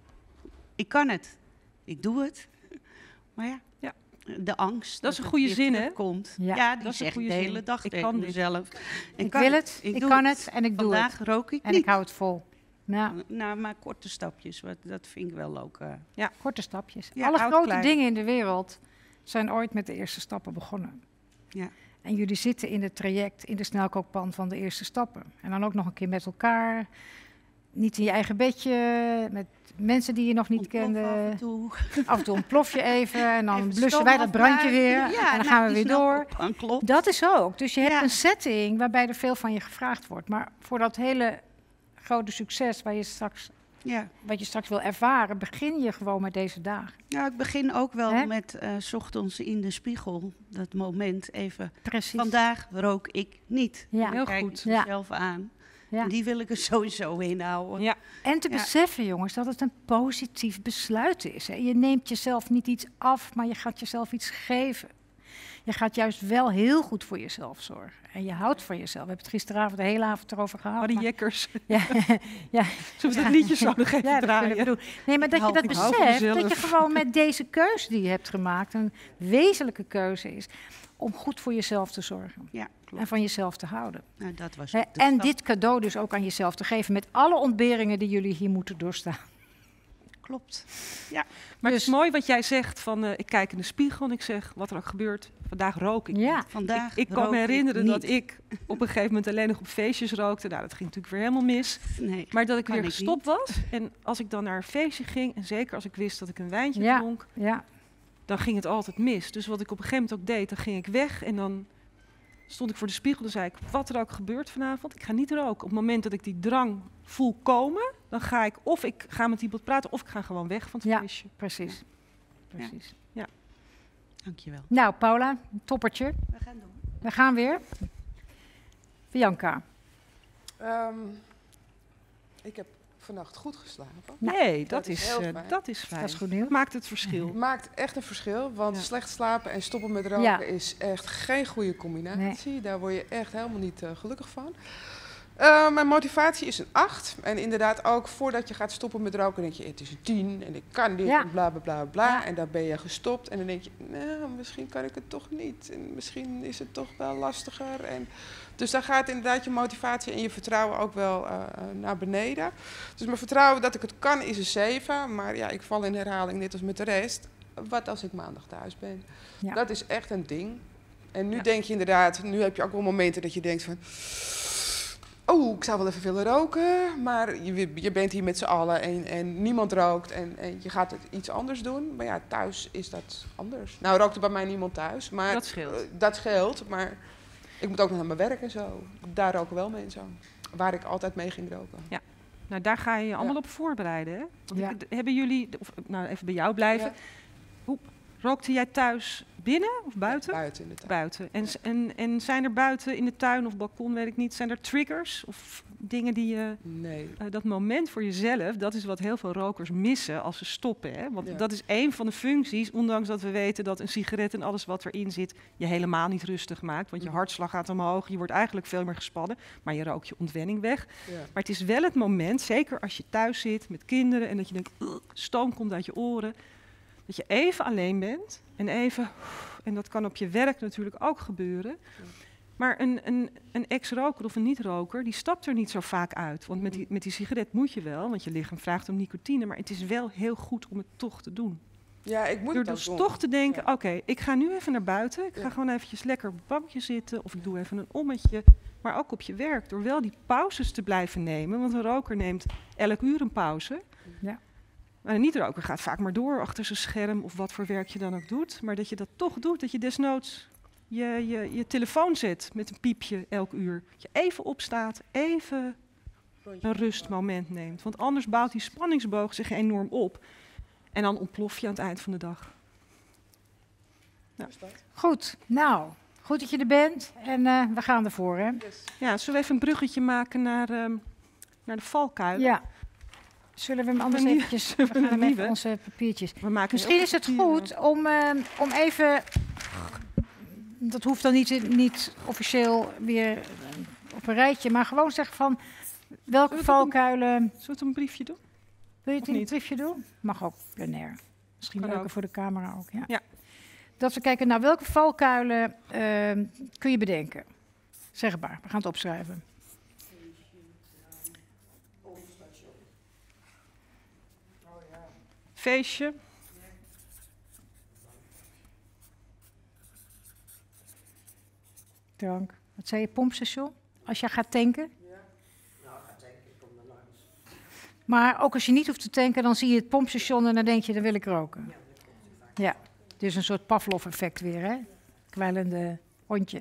ik kan het. Ik doe het. Maar ja, de angst. Dat is een goede zin, hè? Komt. Ja, Ja, die dat is een zegt goede de zin. hele dag Ik tegen kan dit. mezelf. Ik wil het, ik doe kan het en ik doe het. Vandaag rook ik En niet. ik hou het vol. Nou, Nou, maar korte stapjes, dat vind ik wel ook. korte stapjes. Ja, Alle oud, grote klein. dingen in de wereld zijn ooit met de eerste stappen begonnen. Ja. En jullie zitten in het traject, in de snelkookpan van de eerste stappen. En dan ook nog een keer met elkaar. Niet in je eigen bedje, met mensen die je nog niet Ontplof kende. af en toe. Af en toe ontplof je even en dan Even blussen stoom wij dat brandje weer. afblazen. Ja, en dan nou, gaan we die weer snel door. op, dan klopt. Dat is ook. Dus je hebt Ja. een setting waarbij er veel van je gevraagd wordt. Maar voor dat hele grote succes Ja. wat je straks wil ervaren, begin je gewoon met deze dagen. Nou, ik begin ook wel Hè? met 's ochtends in de spiegel. Dat moment even. Precies. Vandaag rook ik niet. Ja. Dan Heel kijk goed. ik mezelf aan. Ja. En die wil ik er sowieso in houden. Ja. En te Ja. beseffen, jongens, dat het een positief besluit is. Hè. Je neemt jezelf niet iets af, maar je gaat jezelf iets geven. Je gaat juist wel heel goed voor jezelf zorgen. En je houdt van jezelf. We hebben het gisteravond de hele avond erover gehad. Harry maar- Jekkers. Ja, ja. Zullen we dat liedje zo nog even Ja, dat kunnen draaien? we doen. Nee, maar dat je dat Ik hou van beseft, dat mezelf. je gewoon met deze keuze die je hebt gemaakt, een wezenlijke keuze is, om goed voor jezelf te zorgen. Ja, klopt. En van jezelf te houden. Nou, dat was Hè, ook de en stap. dit cadeau dus ook aan jezelf te geven, met alle ontberingen die jullie hier moeten doorstaan. Klopt. Maar het Dus- is mooi wat jij zegt van ik kijk in de spiegel en ik zeg wat er ook gebeurt. Vandaag rook ik Ja. niet. Vandaag Ik kan rook me herinneren niet. dat ik op een gegeven moment alleen nog op feestjes rookte. Nou, dat ging natuurlijk weer helemaal mis. Nee. Maar dat ik Kan weer ik gestopt was. En als ik dan naar een feestje ging, en zeker als ik wist dat ik een wijntje Ja. dronk, Ja, dan ging het altijd mis. Dus wat ik op een gegeven moment ook deed, dan ging ik weg en dan stond ik voor de spiegel en zei ik, wat er ook gebeurt vanavond, ik ga niet roken. Op het moment dat ik die drang voel komen, dan ga ik of ik ga met iemand praten of ik ga gewoon weg van het Ja. feestje. precies. Precies. Dankjewel. Nou, Paula, toppertje. We gaan doen. We gaan weer. Bianca. Ik heb vannacht goed geslapen. Nee, dat is heel fijn. dat is fijn. Dat is goed nieuws. Maakt het verschil. Het maakt echt een verschil, want Ja. slecht slapen en stoppen met roken Ja. is echt geen goede combinatie. Daar word je echt helemaal niet gelukkig van. Mijn motivatie is een 8. En inderdaad ook voordat je gaat stoppen met roken denk je, het is een 10 en ik kan dit Ja. en bla bla bla bla. Ja. En dan ben je gestopt en dan denk je, nou, misschien kan ik het toch niet. En misschien is het toch wel lastiger. En dus dan gaat inderdaad je motivatie en je vertrouwen ook wel naar beneden. Dus mijn vertrouwen dat ik het kan is een 7. Maar ja, ik val in herhaling net als met de rest. Wat als ik maandag thuis ben? Ja. Dat is echt een ding. En nu Ja. denk je inderdaad, nu heb je ook wel momenten dat je denkt van, oh, ik zou wel even willen roken, maar je bent hier met z'n allen en niemand rookt en je gaat het iets anders doen. Maar ja, thuis is dat anders. Nou rookte bij mij niemand thuis, maar Dat scheelt. dat scheelt, maar ik moet ook nog naar mijn werk en zo. Daar roken wel mensen, waar ik altijd mee ging roken. Nou, daar ga je je allemaal Ja. op voorbereiden. Hè? Want Ja. hebben jullie, of, nou even bij jou blijven, Ja. hoe rookte jij thuis binnen of buiten? Buiten in de tuin. Buiten. En zijn er buiten in de tuin of balkon, weet ik niet, zijn er triggers of dingen die je... Nee. dat moment voor jezelf, dat is wat heel veel rokers missen als ze stoppen. Hè? Want Ja. dat is één van de functies, ondanks dat we weten dat een sigaret en alles wat erin zit je helemaal niet rustig maakt. Want je hartslag gaat omhoog, je wordt eigenlijk veel meer gespannen, maar je rookt je ontwenning weg. Ja. Maar het is wel het moment, zeker als je thuis zit met kinderen en dat je denkt, stoom komt uit je oren, dat je even alleen bent en even, en dat kan op je werk natuurlijk ook gebeuren, Maar een ex-roker of een niet-roker, die stapt er niet zo vaak uit. Want met die sigaret moet je wel, want je lichaam vraagt om nicotine. Maar het is wel heel goed om het toch te doen. Ja, ik moet Door het ook dus doen. toch te denken, Ja. oké, ik ga nu even naar buiten. Ik ga Ja. gewoon eventjes lekker op het bankje zitten. Of ik doe even een ommetje. Maar ook op je werk, door wel die pauzes te blijven nemen. Want een roker neemt elk uur een pauze. Ja. Maar een niet-roker gaat vaak maar door achter zijn scherm of wat voor werk je dan ook doet. Maar dat je dat toch doet, dat je desnoods je telefoon zet met een piepje elk uur. Dat je even opstaat, even een rustmoment neemt. Want anders bouwt die spanningsboog zich enorm op. En dan ontplof je aan het eind van de dag. Goed, nou, goed dat je er bent. En we gaan ervoor, hè? Ja, zullen we even een bruggetje maken naar de valkuil? Ja. Zullen we hem anders Een nieuwe- eventjes... zullen we We gaan een even nieuwe? onze papiertjes... We maken Misschien is het goed om even... Dat hoeft dan niet officieel weer op een rijtje, maar gewoon zeggen van welke valkuilen... Zullen we het een briefje doen? Wil je het Of in niet? een briefje doen? Mag ook plenair. Misschien Kan leuker ook. voor de camera ook, ja. Ja. Dat we kijken naar welke valkuilen kun je bedenken. Zeg maar, we gaan het opschrijven. Feestje. Drank. Wat zei je, pompstation? Als je gaat tanken? Maar ook als je niet hoeft te tanken, dan zie je het pompstation en dan denk je, dan wil ik roken. Ja, dus een soort Pavlov-effect weer, hè? Kwijlende hondje.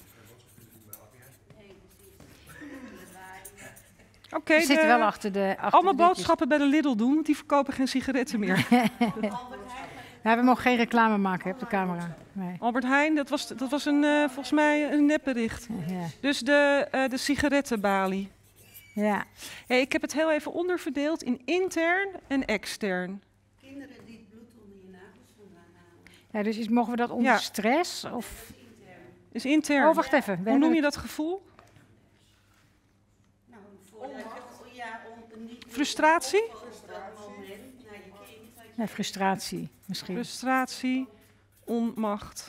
Oké, We zitten wel achter de allemaal de ditjes. boodschappen bij de Lidl doen, want die verkopen geen sigaretten meer. Ja, we mogen geen reclame maken hè, op de camera. Nee. Albert Heijn, dat was volgens mij een nepbericht. Ja. Dus de sigarettenbalie. Ja. Hey, ik heb het heel even onderverdeeld in intern en extern. Kinderen die het bloed onder je nagels vandaan halen. Ja, dus mogen we dat onder Ja. stress? Of... Is intern. Oh, wacht even. Hoe noem je dat gevoel? Nou, voordat je, ja, niet Frustratie? op dat moment naar je kind. wat je- Ja, frustratie misschien. Frustratie, onmacht.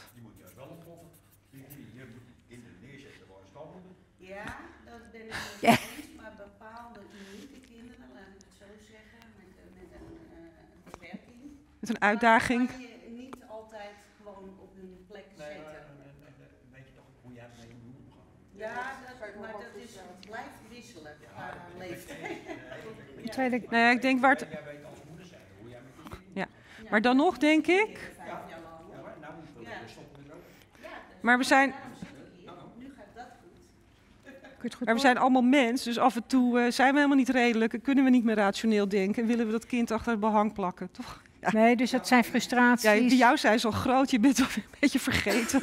Ja, dat ben ik Ja. met eens, maar bepaalde unieke kinderen, laat ik het zo zeggen, met een beperking. Met een uitdaging. Kan je niet altijd gewoon op hun plek zetten. Weet je toch hoe jij ermee moet omgaan? Ja, maar dat is, het blijft wisselen qua leeftijd. Tweede... Nou ja, ik denk waar het... Jij weet als moeder zijn hoe jij met je kind Ja. Maar dan nog denk ik... nou moet je stoppen met roken. Maar we zijn... Nu gaat dat goed. Kun je het goed Maar we zijn allemaal mens, dus af en toe zijn we helemaal niet redelijk. En kunnen we niet meer rationeel denken. En willen we dat kind achter het behang plakken, toch? Ja. Nee, dus dat zijn frustraties. Ja, bij jou zijn ze al groot, je bent al een beetje vergeten.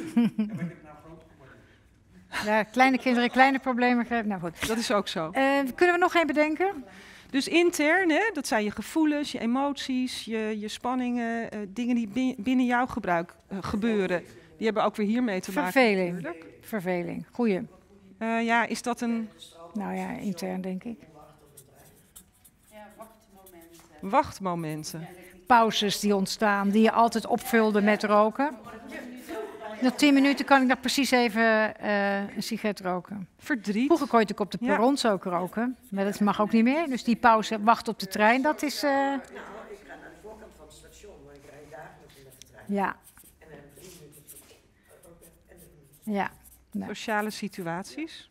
Ja, kleine kinderen, kleine problemen. Nou goed. Dat is ook zo. Kunnen we nog één bedenken? Dus intern, hè, dat zijn je gevoelens, je emoties, je spanningen, dingen die binnen jouw gebruik gebeuren. Die hebben ook weer hiermee te maken. Verveling. natuurlijk. Verveling. Goeie. Ja, is dat een Nou ja, intern denk ik. Ja, wachtmomenten. wachtmomenten? Pauzes die ontstaan, die je altijd opvulde met roken. Na 10 minuten kan ik nog precies even een sigaret roken. Verdriet. Vroeger kon je natuurlijk op de Ja. perrons ook roken. Maar dat mag ook niet meer. Dus die pauze, wachten op de trein, dat is... Ik ga naar de voorkant van het station, maar ik rijd dagelijks met de trein. ja, En dan heb ik 3 minuten roken en ja. Nou, Sociale situaties.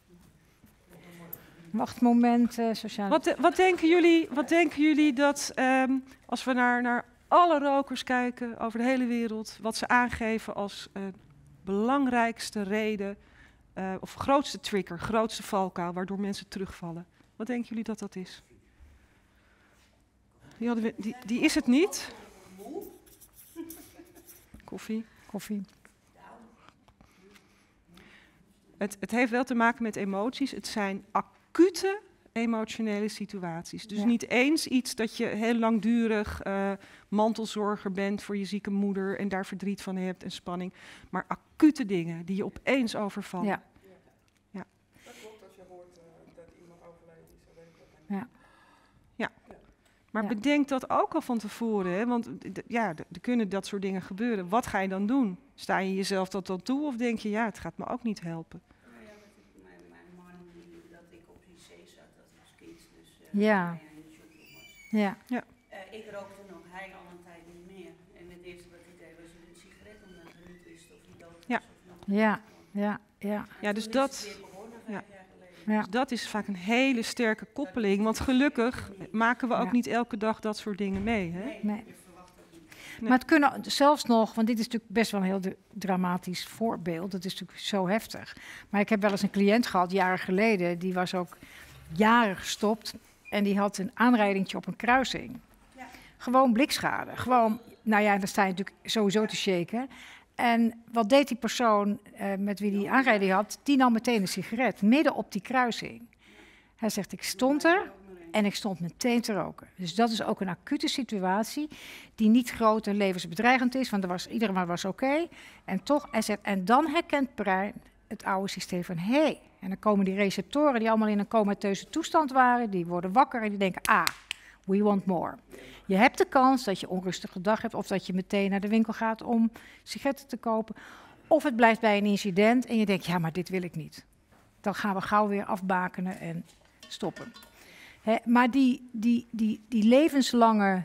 wachtmomenten, sociale... Wat denken jullie dat als we naar alle rokers kijken over de hele wereld, wat ze aangeven als belangrijkste reden of grootste trigger, grootste valkuil waardoor mensen terugvallen? Wat denken jullie dat dat is? Die is het niet. Koffie. Koffie. Het heeft wel te maken met emoties. Het zijn acute emotionele situaties. Dus Ja. niet eens iets dat je heel langdurig mantelzorger bent voor je zieke moeder en daar verdriet van hebt en spanning. Maar acute dingen die je opeens overvallen. Ja. Dat klopt als je hoort dat iemand overleden is. Dan weet ik dat. Maar Ja. bedenk dat ook al van tevoren. Hè? Want er kunnen dat soort dingen gebeuren. Wat ga je dan doen? Sta je jezelf dat dan toe of denk je, ja, het gaat me ook niet helpen? Nou ja, mijn man, dat ik op die zee zat, dat was kind, dus Ja. hij in de shopping was. Ja. Ik rookte nog, hij al een tijd niet meer. En het eerste wat hij deed was een sigaret, omdat we niet wisten of hij dood was Ja. of nog. Ja, ja, ja. Ja, dus Toen is dat... het weer begonnen, ja. 5 jaar geleden. Ja. Dus dat is vaak een hele sterke koppeling. Want gelukkig maken we ook Ja. niet elke dag dat soort dingen mee. Hè? Nee. Je verwacht het niet. Nee. Maar het kunnen zelfs nog, want dit is natuurlijk best wel een heel dramatisch voorbeeld. Het is natuurlijk zo heftig. Maar ik heb wel eens een cliënt gehad, jaren geleden, die was ook jaren gestopt. En die had een aanrijdingje op een kruising. Ja. Gewoon blikschade. Gewoon, nou ja, dan sta je natuurlijk sowieso te shaken. En wat deed die persoon met wie die aanrijding had? Die nam meteen een sigaret, midden op die kruising. Hij zegt, ik stond er en ik stond meteen te roken. Dus dat is ook een acute situatie die niet groot en levensbedreigend is, want iedereen was oké. En toch, hij zegt, en dan herkent het brein het oude systeem van hé. En dan komen die receptoren die allemaal in een comateuze toestand waren, die worden wakker en die denken, we want more. Je hebt de kans dat je een onrustige dag hebt of dat je meteen naar de winkel gaat om sigaretten te kopen. Of het blijft bij een incident en je denkt, ja, maar dit wil ik niet. Dan gaan we gauw weer afbakenen en stoppen. Maar die levenslange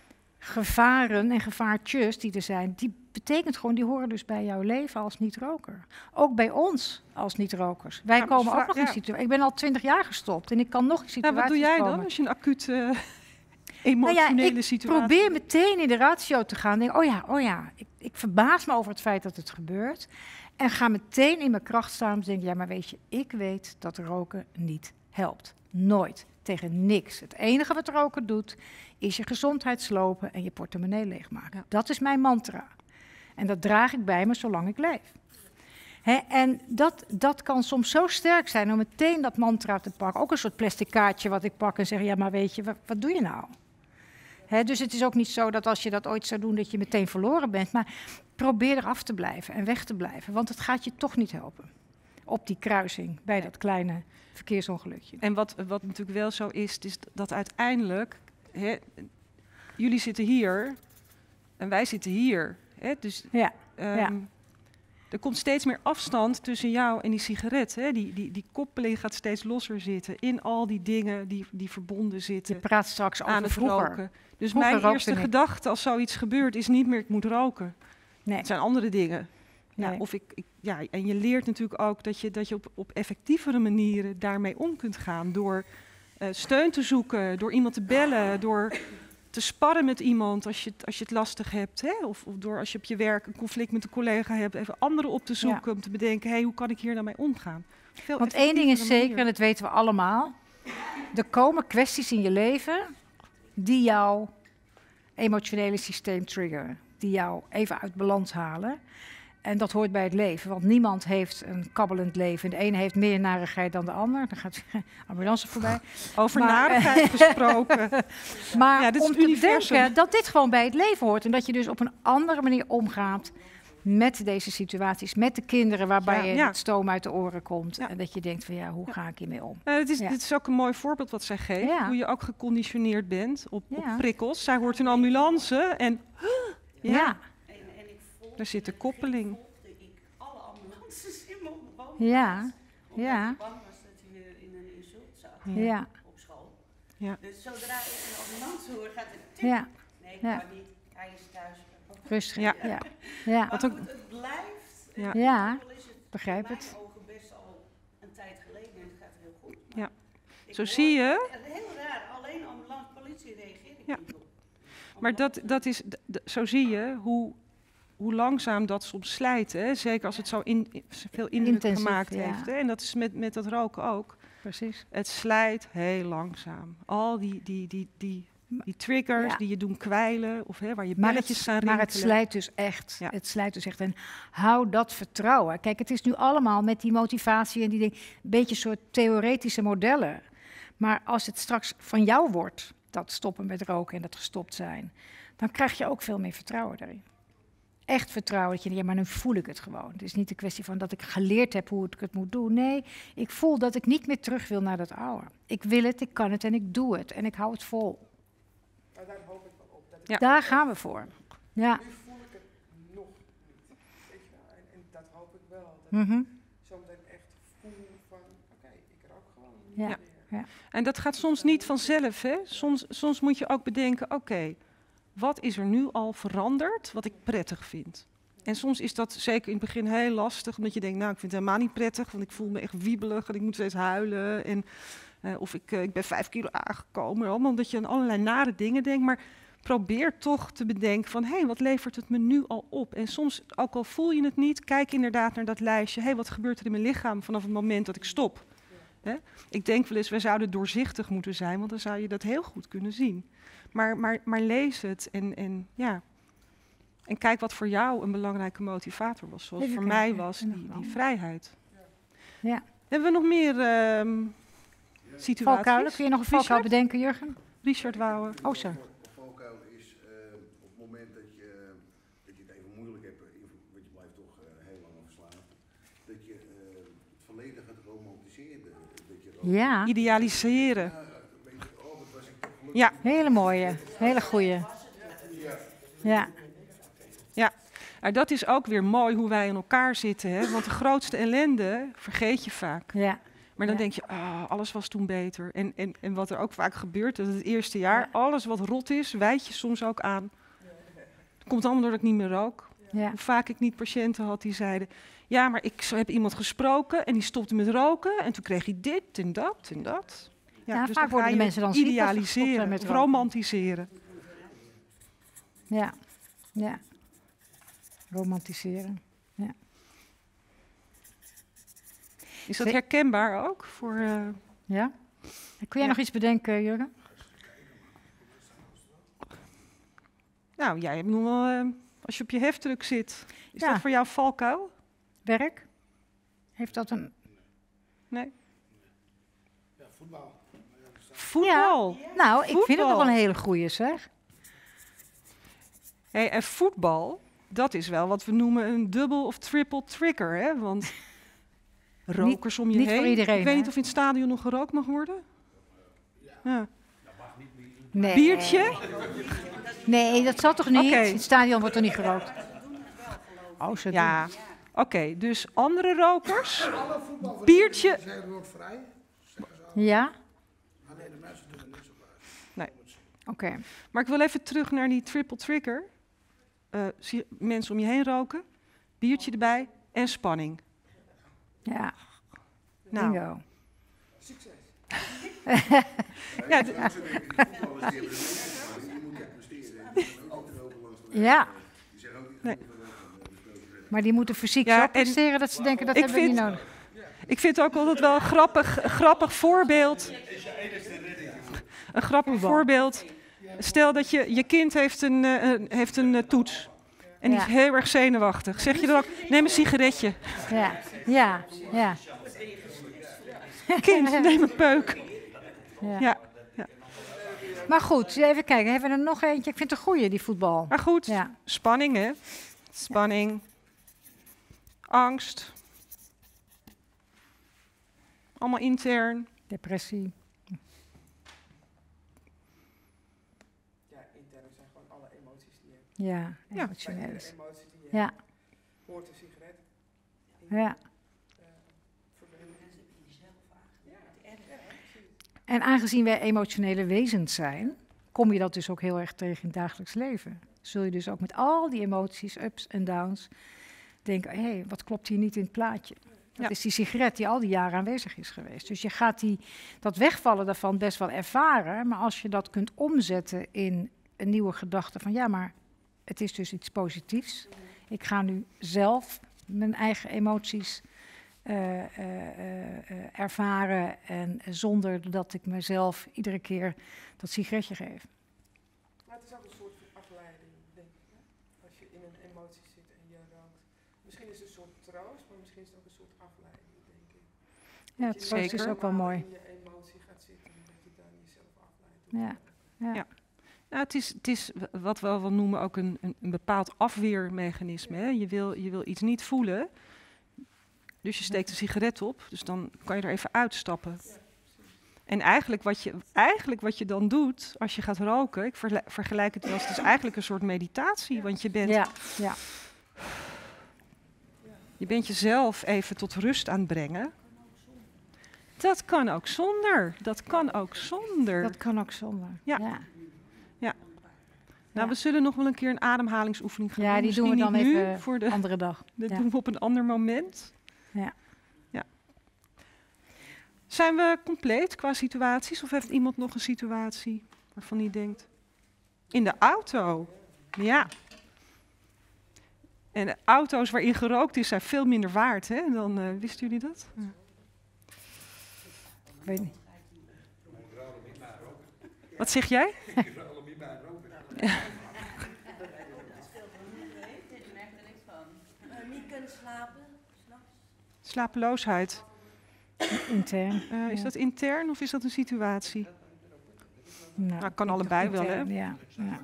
gevaren en gevaartjes die er zijn, die betekent gewoon, die horen dus bij jouw leven als niet-roker. Ook bij ons als niet-rokers. Wij Ja, komen dus ook nog in situatie. Ik ben al 20 jaar gestopt en ik kan nog in situaties Nou, wat doe jij dan komen. als je een acute emotionele ik situatie... probeer meteen in de ratio te gaan. Denk, oh ja, ik verbaas me over het feit dat het gebeurt. En ga meteen in mijn kracht staan. Denk, ja, maar weet je, ik weet dat roken niet helpt. Nooit. Tegen niks. Het enige wat roken doet, is je gezondheid slopen en je portemonnee leegmaken. Ja. Dat is mijn mantra. En dat draag ik bij me zolang ik leef. En dat kan soms zo sterk zijn om meteen dat mantra te pakken. Ook een soort plastic kaartje wat ik pak en zeg, ja, maar weet je, wat doe je nou? Dus het is ook niet zo dat als je dat ooit zou doen, dat je meteen verloren bent. Maar probeer er af te blijven en weg te blijven. Want het gaat je toch niet helpen. Op die kruising, bij dat kleine verkeersongelukje. En wat natuurlijk wel zo is dat uiteindelijk... jullie zitten hier en wij zitten hier. Dus Ja. er komt steeds meer afstand tussen jou en die sigaret. Die koppeling gaat steeds losser zitten in al die dingen die verbonden Je zitten praat straks aan over het vroeger. roken. Dus Vroeger mijn rookte eerste ik. gedachte als zoiets gebeurt is niet meer ik moet roken. Nee. Het zijn andere dingen. Ja, Nee. of en je leert natuurlijk ook dat je op effectievere manieren daarmee om kunt gaan. Door steun te zoeken, door iemand te bellen, door te sparren met iemand als je het lastig hebt. Of door als je op je werk een conflict met een collega hebt, even anderen op te zoeken om te bedenken, hoe kan ik hier nou mee omgaan? Want één ding is zeker, en dat weten we allemaal. Er komen kwesties in je leven die jouw emotionele systeem triggeren. Die jou even uit balans halen. En dat hoort bij het leven, want niemand heeft een kabbelend leven. De ene heeft meer narigheid dan de ander. Dan gaat de ambulance voorbij. Over narigheid gesproken. Maar Ja, dit is om het te universum. denken dat dit gewoon bij het leven hoort. En dat je dus op een andere manier omgaat met deze situaties. Met de kinderen waarbij je het stoom uit de oren komt. Ja. En dat je denkt van ja, hoe ga ik hiermee om? Dit is ook een mooi voorbeeld wat zij geeft. Ja. Hoe je ook geconditioneerd bent op Ja. prikkels. Zij hoort een ambulance en Ja. En ik volgde, daar zit de koppeling. volgde ik alle ambulances in mijn woonplaats. Ja. Omdat Ja. ik bang was dat je in een insult zat Ja. op school. Ja. Dus zodra ik een ambulance hoor, gaat het tik. Ja. Nee, ik Ja. kan niet. Hij is thuis. Rustig. Ja. Ja. Ja. Maar Wat ook- goed, het blijft. Ja. Ja. Ook al is het Begrijp in het. mijn ogen best al een tijd geleden en het gaat heel goed. Maar Ja. ik Zo hoor- zie je. Heel raar, alleen ambulance politie reageer ik Ja. niet op. Maar dat is, zo zie je hoe langzaam dat soms slijt. Hè? Zeker als het zo veel indruk Intensief, gemaakt ja. heeft. Hè? En dat is met dat roken ook. Precies. Het slijt heel langzaam. Al die triggers Ja. die je doen kwijlen of waar je Maar belletjes gaan het rinkelen. slijt dus echt. Ja. Het slijt dus echt. En hou dat vertrouwen. Kijk, het is nu allemaal met die motivatie en die dingen, een beetje een soort theoretische modellen. Maar als het straks van jou wordt, dat stoppen met roken en dat gestopt zijn, dan krijg je ook veel meer vertrouwen daarin. Echt vertrouwen dat je, ja, maar nu voel ik het gewoon. Het is niet een kwestie van dat ik geleerd heb hoe ik het moet doen. Nee, ik voel dat ik niet meer terug wil naar dat oude. Ik wil het, ik kan het en ik doe het. En ik hou het vol. Maar daar hoop ik wel op. Dat ik Ja. Daar gaan we voor. Ja. Nu voel ik het nog niet. Weet je Mhm. zometeen echt voel van, oké, ik rook gewoon niet Ja. meer. Ja. En dat gaat soms niet vanzelf, hè? Soms moet je ook bedenken, oké, wat is er nu al veranderd wat ik prettig vind? En soms is dat zeker in het begin heel lastig, omdat je denkt, nou, ik vind het helemaal niet prettig, want ik voel me echt wiebelig en ik moet steeds huilen. En, of ik ben 5 kilo aangekomen, allemaal omdat je aan allerlei nare dingen denkt. Maar probeer toch te bedenken van, hé, wat levert het me nu al op? En soms, ook al voel je het niet, kijk inderdaad naar dat lijstje. Hé, wat gebeurt er in mijn lichaam vanaf het moment dat ik stop? Hè? Ik denk wel eens, wij zouden doorzichtig moeten zijn, want dan zou je dat heel goed kunnen zien. Maar lees het en kijk wat voor jou een belangrijke motivator was. Zoals Even voor kijken, mij was en nog die een vrijheid. Ja. Hebben we nog meer situaties? Valkuilen, kun je nog een valkuil Richard? bedenken, Jurgen? Richard Wouwer. Oh, zo. Een valkuil is op het moment dat je het even moeilijk hebt, want je blijft toch heel lang verslaafd, dat je het volledig het romantiseren. Dat je Ja, Idealiseren. weet je, oh, wat was ik toch gelukkig. Ja, hele mooie, hele goeie. Ja, maar dat is ook weer mooi hoe wij in elkaar zitten. Hè? Want de grootste ellende vergeet je vaak. ja, Maar dan Ja. denk je, alles was toen beter. En wat er ook vaak gebeurt, dat het eerste jaar, alles wat rot is, wijd je soms ook aan. Dat komt allemaal doordat ik niet meer rook. ja. Hoe vaak ik niet patiënten had die zeiden, ja, maar ik heb iemand gesproken en die stopte met roken. En toen kreeg hij dit en dat en dat. Ja, dus vaak dan worden ga de je mensen dan ziek als ze gestopt zijn idealiseren, met of roken. romantiseren. Ja, ja. Romantiseren. Is dat Ze- herkenbaar ook voor... Ja. Kun jij Ja. nog iets bedenken, Jurgen? Nou, jij hebt nog wel, als je op je heftruck zit, is Ja. dat voor jou valkuil? Werk? Heeft dat een... Nee? Ja, voetbal. Voetbal. Nou, ik vind het Voetbal. nog wel een hele goeie, zeg. Hey, en voetbal, dat is wel wat we noemen een double of triple trigger, hè? Want rokers om je niet heen. voor iedereen, Ik weet hè? niet of in het stadion nog gerookt mag worden. Ja. Nee. Biertje? Nee, dat zal toch niet? Oké. In het stadion wordt er niet gerookt. Oh, zo Ja. Oké, dus andere rokers, Alle voetbalverenigingen biertje. zeggen het wordt vrij. doen. Ja? Maar nee, de mensen doen er niks op uit. Nee. Oké. Maar ik wil even terug naar die triple trigger. Mensen om je heen roken, biertje erbij en spanning. Ja. Nou, Bingo. ja, Ja. Nee. Maar die moeten fysiek Ja, zo en presteren dat ze denken dat ik hebben we niet vind- nodig. ik vind ook altijd wel een grappig voorbeeld. Een grappig voorbeeld. Stel dat je kind heeft een toets. En die Ja. is heel erg zenuwachtig. Zeg je dan ook, neem een sigaretje. Ja, ja, ja. Kind, neem een peuk. ja. Ja. Maar goed, even kijken. Hebben we er nog eentje? Ik vind het een goeie, die voetbal. Maar goed, Ja. spanning hè. Spanning. Angst. Allemaal intern. Depressie. Ja, intern zijn gewoon alle emoties die je hebt. Ja, Ja. emotioneel. Bij iedere emotie die je Ja, hebt, hoort een sigaret. ja. Verbinding. En aangezien wij emotionele wezens zijn, kom je dat dus ook heel erg tegen in het dagelijks leven. Zul je dus ook met al die emoties, ups en downs, denken, hé, wat klopt hier niet in het plaatje? Dat Ja. is die sigaret die al die jaren aanwezig is geweest. Dus je gaat dat wegvallen daarvan best wel ervaren, maar als je dat kunt omzetten in een nieuwe gedachte van, ja, maar het is dus iets positiefs. Ik ga nu zelf mijn eigen emoties ervaren en zonder dat ik mezelf iedere keer dat sigaretje geef. Maar het is ook een soort van afleiding, denk ik. Hè? Als je in een emotie zit en je rookt. Misschien is het een soort troost, maar misschien is het ook een soort afleiding, denk ik. Ja, Dat het je troost is Zeker. ook wel mooi. in je emotie gaat zitten en dat je dan jezelf afleidt. Ja, ja. Ja. Nou, het is wat we wel noemen ook een bepaald afweermechanisme. Hè. Je wil iets niet voelen, dus je steekt een sigaret op, dus dan kan je er even uitstappen. En eigenlijk wat je dan doet als je gaat roken, ik vergelijk het wel eens, het is eigenlijk een soort meditatie, want je bent... Ja, ja. Je bent jezelf even tot rust aan het brengen. Dat kan ook zonder. Dat kan ook zonder. Dat kan ook zonder. Ja. Nou, we zullen nog wel een keer een ademhalingsoefening gaan doen. Ja, die doen we Misschien dan niet even nu, voor de andere dag. Dat Ja. doen we op een ander moment. Ja. Zijn we compleet qua situaties? Of heeft iemand nog een situatie waarvan hij denkt... In de auto? Ja. En de auto's waarin gerookt is, zijn veel minder waard, hè? Dan wisten jullie dat? Ja. Ik weet niet. Wat zeg jij? Niet kunnen slapen, 's nachts. Slapeloosheid. Intern. Is dat intern of is dat een situatie? Nou, kan ik allebei dacht wel, hè? intern, ja. Ja.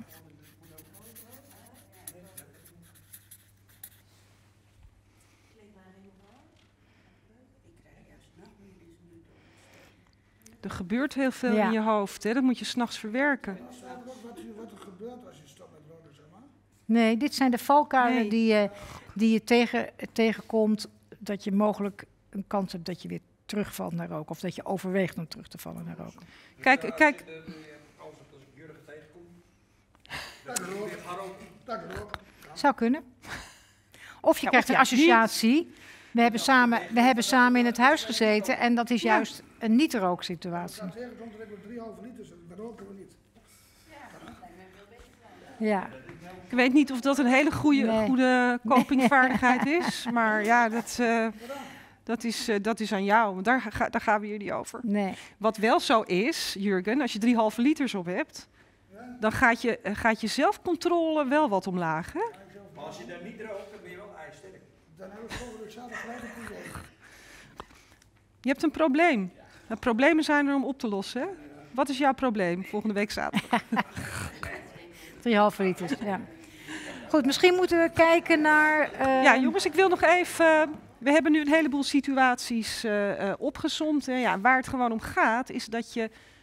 Er gebeurt heel veel Ja. in je hoofd, hè? Dat moet je 's nachts verwerken. Wat er gebeurt als je stopt met roken, zeg maar? Nee, dit zijn de valkuilen Nee. die je tegenkomt, dat je mogelijk een kans hebt dat je weer terugvalt naar roken. Of dat je overweegt om terug te vallen naar roken. Kijk, Als ik Jurgen tegenkom, Dat kan ook. Dat kan ook. Zou kunnen. Of je Ja, krijgt of een associatie. We hebben samen in het huis gezeten en dat is juist een niet-rooksituatie. Als ik tegenkom, dan drink ik 3,5 liter, dan roken we niet. Ja. ik weet niet of dat een hele Nee. goede copingvaardigheid is. Maar ja, dat is aan jou. Want daar gaan we hier niet over. Nee. Wat wel zo is, Jurgen, als je 3,5 liters op hebt, dan gaat je zelfcontrole wel wat omlaag, hè? maar als je daar niet rookt, dan ben je wel ijsterk. Dan hebben we volgende week zaterdag gelijk een proef. Je hebt een probleem. Nou, problemen zijn er om op te lossen, hè? Wat is jouw probleem volgende week zaterdag? 3,5 liters, ja. Goed, misschien moeten we kijken naar... Ja, jongens, ik wil nog even... We hebben nu een heleboel situaties opgesomd. Hè. Ja, waar het gewoon om gaat, is dat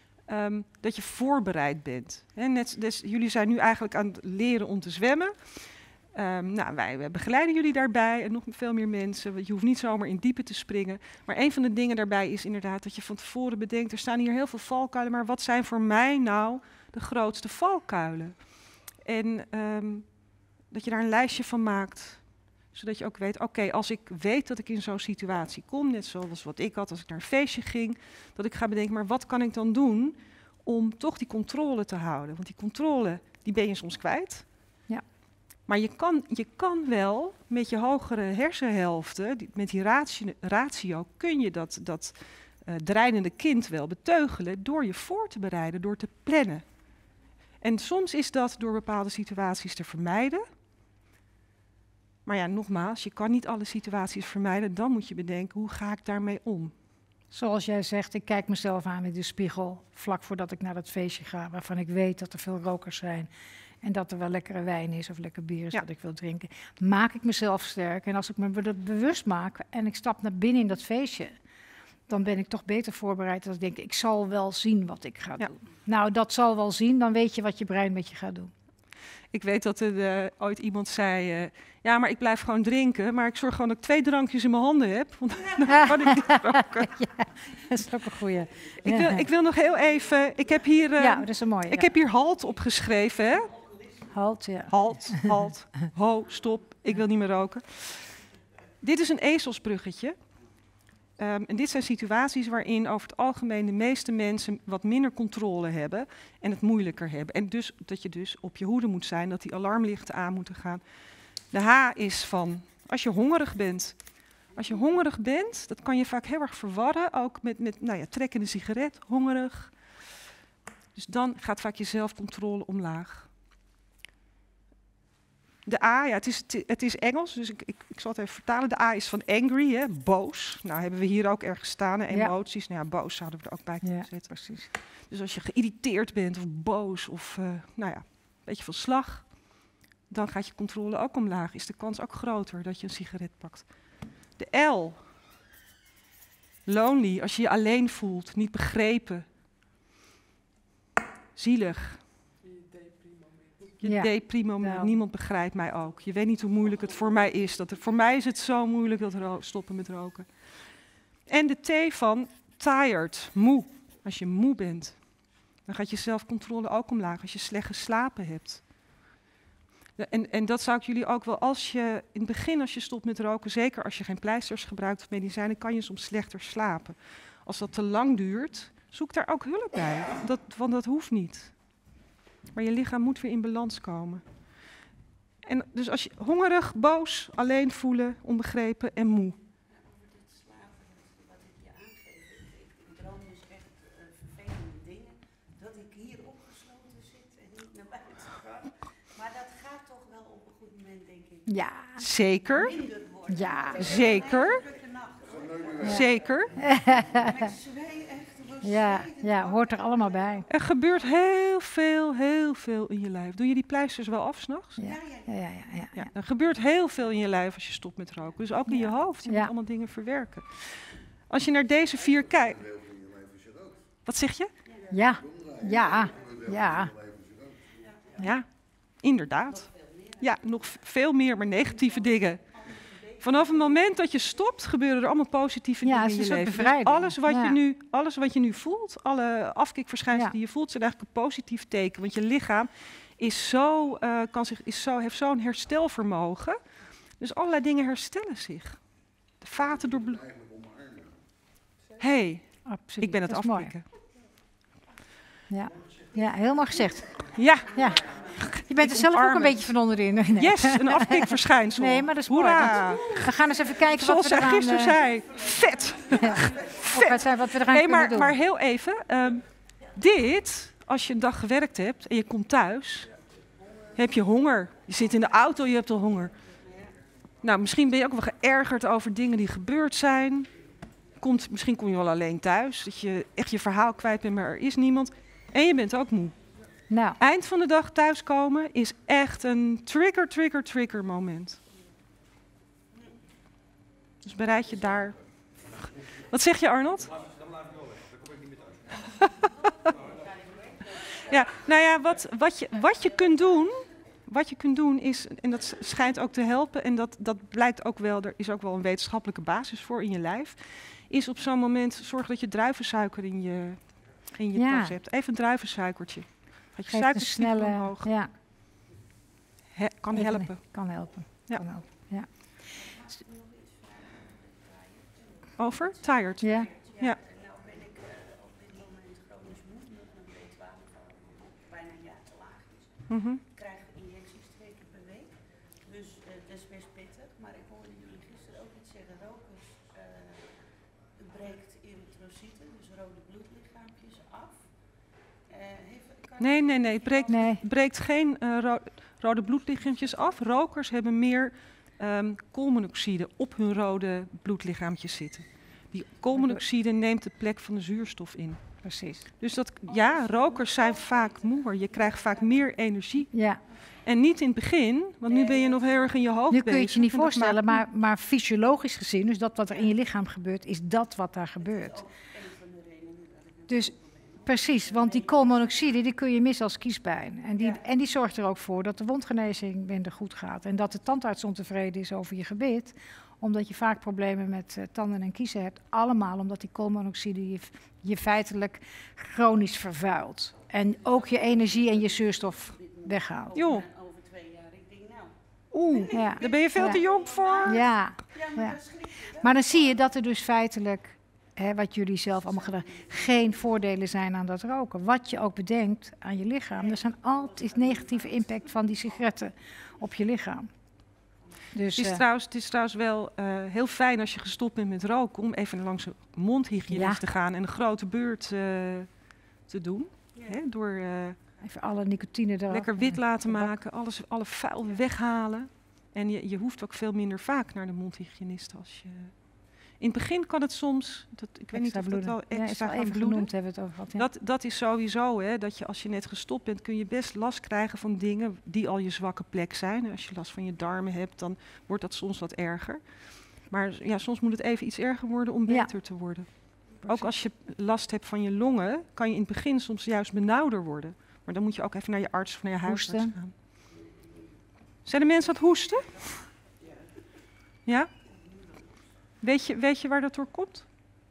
je voorbereid bent. Hè, dus jullie zijn nu eigenlijk aan het leren om te zwemmen. Nou, wij begeleiden jullie daarbij en nog veel meer mensen. Want je hoeft niet zomaar in diepe te springen. Maar een van de dingen daarbij is inderdaad dat je van tevoren bedenkt... er staan hier heel veel valkuilen, maar wat zijn voor mij nou de grootste valkuilen? En dat je daar een lijstje van maakt... zodat je ook weet, oké, als ik weet dat ik in zo'n situatie kom... net zoals wat ik had als ik naar een feestje ging... dat ik ga bedenken, maar wat kan ik dan doen om toch die controle te houden? Want die controle, die ben je soms kwijt. Ja. Maar je kan wel met je hogere hersenhelften, met die ratio... kun je dat dreinende kind wel beteugelen door je voor te bereiden, door te plannen. En soms is dat door bepaalde situaties te vermijden... Maar ja, nogmaals, je kan niet alle situaties vermijden. Dan moet je bedenken, hoe ga ik daarmee om? Zoals jij zegt, ik kijk mezelf aan in de spiegel... vlak voordat ik naar dat feestje ga... waarvan ik weet dat er veel rokers zijn... en dat er wel lekkere wijn is of lekker bier is Ja. dat ik wil drinken. Maak ik mezelf sterk. En als ik me dat bewust maak en ik stap naar binnen in dat feestje... dan ben ik toch beter voorbereid dan ik denk... ik zal wel zien wat ik ga doen. Nou, dat zal wel zien, dan weet je wat je brein met je gaat doen. Ik weet dat er ooit iemand zei... ja, maar ik blijf gewoon drinken... maar ik zorg gewoon dat ik 2 drankjes in mijn handen heb... want dan kan ik niet roken. Ja, dat is ook een goeie. Ik wil nog heel even... Ik heb hier, Ja, dat is een mooie. ik heb hier halt opgeschreven, hè? Halt, ja. Halt, halt, ho, stop, ik wil niet meer roken. Dit is een ezelsbruggetje. En dit zijn situaties waarin over het algemeen de meeste mensen wat minder controle hebben en het moeilijker hebben. En dus dat je dus op je hoede moet zijn, dat die alarmlichten aan moeten gaan. De H is van als je hongerig bent. Als je hongerig bent, dat kan je vaak heel erg verwarren, ook met nou ja, trekken een sigaret, hongerig. Dus dan gaat vaak je zelfcontrole omlaag. De A, ja, het is Engels, dus ik zal het even vertalen. De A is van angry, hè, boos. Nou hebben we hier ook ergens staan, hè, Ja. emoties. Nou ja, boos zouden we er ook bij kunnen Ja, zetten. precies. Dus als je geïrriteerd bent of boos of nou ja, een beetje van slag, dan gaat je controle ook omlaag. Is de kans ook groter dat je een sigaret pakt. De L, lonely, als je je alleen voelt, niet begrepen, zielig. Je deed prima, Nou. niemand begrijpt mij ook. Je weet niet hoe moeilijk het voor mij is. Voor mij is het zo moeilijk dat stoppen met roken. En de T van tired, moe. Als je moe bent, dan gaat je zelfcontrole ook omlaag. Als je slecht geslapen hebt. En dat zou ik jullie ook wel, als je in het begin, als je stopt met roken, zeker als je geen pleisters gebruikt of medicijnen, kan je soms slechter slapen. Als dat te lang duurt, zoek daar ook hulp bij. Want dat hoeft niet. Maar je lichaam moet weer in balans komen. En dus als je hongerig, boos, alleen voelen, onbegrepen en moe. Over dit slapen, wat ik je aangeef, ik droom dus echt vervelende dingen. Dat ik hier opgesloten zit en niet naar buiten ga. Maar dat gaat toch wel op een goed moment, denk ik. Ja. Zeker. Minder worden. Ja. Zeker. Zeker. Met zwee echt. Ja, hoort er allemaal bij. Er gebeurt heel veel in je lijf. Doe je die pleisters wel af 's nachts? Ja. Er gebeurt heel veel in je lijf als je stopt met roken. Dus ook in je hoofd. Je moet allemaal dingen verwerken. Als je naar deze 4 kijkt. Wat zeg je? Ja, inderdaad. Ja, nog veel meer, maar negatieve dingen. Vanaf het moment dat je stopt, gebeuren er allemaal positieve dingen in je leven. Dus alles wat je nu voelt, alle afkikverschijnselen die je voelt, zijn eigenlijk een positief teken. Want je lichaam is heeft zo'n herstelvermogen. Dus allerlei dingen herstellen zich. De vaten door bloed. Absoluut. Ik ben het Dat is afkikken. Ja, helemaal gezegd. Ja. Je bent er zelf ook een beetje van onderin. Nee. Yes, een afkikverschijnsel. Nee, maar dat is Hoera. mooi. We gaan eens even kijken Zoals wat we zij gisteren zei. Vet. Vet. Wat we eraan kunnen doen. Maar heel even. Als je een dag gewerkt hebt en je komt thuis, heb je honger. Je zit in de auto, je hebt al honger. Nou, misschien ben je ook wel geërgerd over dingen die gebeurd zijn. Misschien kom je wel alleen thuis. Dat je echt je verhaal kwijt bent, maar er is niemand. En je bent ook moe. Nou. Eind van de dag thuiskomen is echt een trigger moment. Dus bereid je daar. Wat zeg je, Arnold? Dan blijf ik wel weg. Dan kom ik niet meer thuis. Ja, nou ja, wat je kunt doen is, en dat schijnt ook te helpen, en dat blijkt ook wel, er is ook wel een wetenschappelijke basis voor in je lijf, is op zo'n moment zorgen dat je druivensuiker in je tas hebt. Even een druivensuikertje. Gaat je suikerspiegel omhoog. Ja. Kan helpen. Kan helpen. Ja. Ja. Over? Tired? Ja. Nou ben ik op dit moment chronisch moe, omdat mijn B12 bijna een jaar te laag is. Ik krijg injecties 2 keer per week, dus dat is best pittig. Maar ik hoorde jullie gisteren ook iets zeggen, rokers breekt erytrocyten, dus rode bloedlichaampjes af. Nee, breekt geen rode bloedlichaampjes af. Rokers hebben meer koolmonoxide op hun rode bloedlichaampjes zitten. Die koolmonoxide neemt de plek van de zuurstof in. Precies. Dus rokers zijn vaak moeer. Je krijgt vaak meer energie. Ja. En niet in het begin, want nu ben je nog heel erg in je hoofd bezig. Nu kun je het je niet voorstellen, maar fysiologisch gezien, dus dat wat er in je lichaam gebeurt, is dat wat daar gebeurt. Dus precies, want die koolmonoxide die kun je missen als kiespijn. En die zorgt er ook voor dat de wondgenezing minder goed gaat. En dat de tandarts ontevreden is over je gebit, omdat je vaak problemen met tanden en kiezen hebt. Allemaal omdat die koolmonoxide je feitelijk chronisch vervuilt. En ook je energie en je zuurstof weghaalt. Joh. Over 2 jaar, ik denk nou... Daar ben je veel te jong voor. Ja. Maar dan zie je dat er dus feitelijk, wat jullie zelf allemaal gedaan, geen voordelen zijn aan dat roken. Wat je ook bedenkt aan je lichaam, er zijn altijd negatieve impact van die sigaretten op je lichaam. Dus, het is trouwens wel heel fijn als je gestopt bent met roken, om even langs een mondhygiënist te gaan en een grote beurt te doen. Door even alle nicotine eraf. Lekker wit laten maken, alle vuil weghalen. En je hoeft ook veel minder vaak naar de mondhygiënist als je... In het begin kan het soms, ik weet niet of dat wel extra gaan bloeden. Genoemd hebben we het over gehad. Ja. Dat is sowieso, dat je als je net gestopt bent, kun je best last krijgen van dingen die al je zwakke plek zijn. Als je last van je darmen hebt, dan wordt dat soms wat erger. Maar ja, soms moet het even iets erger worden om beter te worden. Ook als je last hebt van je longen, kan je in het begin soms juist benauwder worden. Maar dan moet je ook even naar je arts of naar je huisarts gaan. Zijn de mensen aan het hoesten? Ja? Weet je waar dat door komt?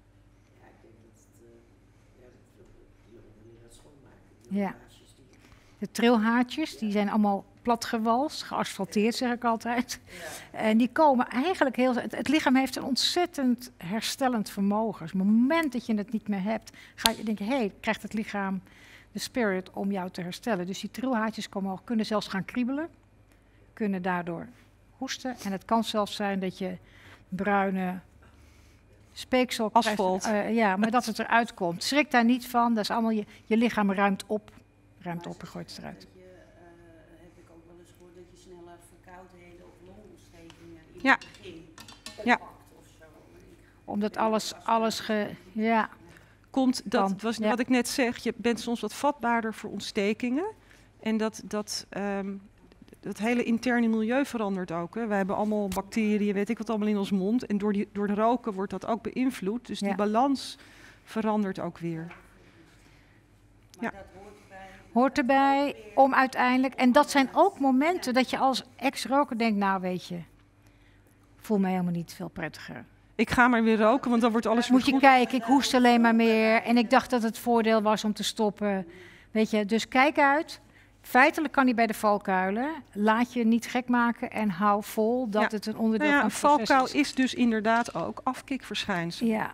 Ja. De trilhaartjes, die zijn allemaal platgewalst, geasfalteerd zeg ik altijd. En die komen eigenlijk heel... Het lichaam heeft een ontzettend herstellend vermogen. Dus op het moment dat je het niet meer hebt, ga je denken, hé, krijgt het lichaam de spirit om jou te herstellen. Dus die trilhaartjes kunnen zelfs gaan kriebelen, kunnen daardoor hoesten. En het kan zelfs zijn dat je bruine speeksel krijgt. Asfalt. Ja, maar dat het eruit komt. Schrik daar niet van, dat is allemaal je lichaam ruimt op en gooit het eruit. Heb ik ook wel eens gehoord dat je sneller verkoudheden of longontstekingen in Ja. het begin Ja. pakt of zo. Omdat alles ja. Komt, dat Kan, was ja. wat ik net zeg, je bent soms wat vatbaarder voor ontstekingen. En dat hele interne milieu verandert ook. Hè. Wij hebben allemaal bacteriën, weet ik wat allemaal in ons mond. En door de roken wordt dat ook beïnvloed. Dus die Ja. balans verandert ook weer. Maar Ja. dat hoort erbij. Hoort erbij om uiteindelijk... En dat zijn ook momenten dat je als ex-roker denkt, nou weet je, voel mij helemaal niet veel prettiger. Ik ga maar weer roken, want dan wordt alles Moet weer je goed. kijken, ik hoest alleen maar meer. En ik dacht dat het voordeel was om te stoppen. Weet je, dus kijk uit. Feitelijk kan hij bij de valkuilen. Laat je niet gek maken en hou vol dat Ja. het een onderdeel Nou ja, van een het proces valkuil is. is dus inderdaad ook afkikverschijnsel. Ja.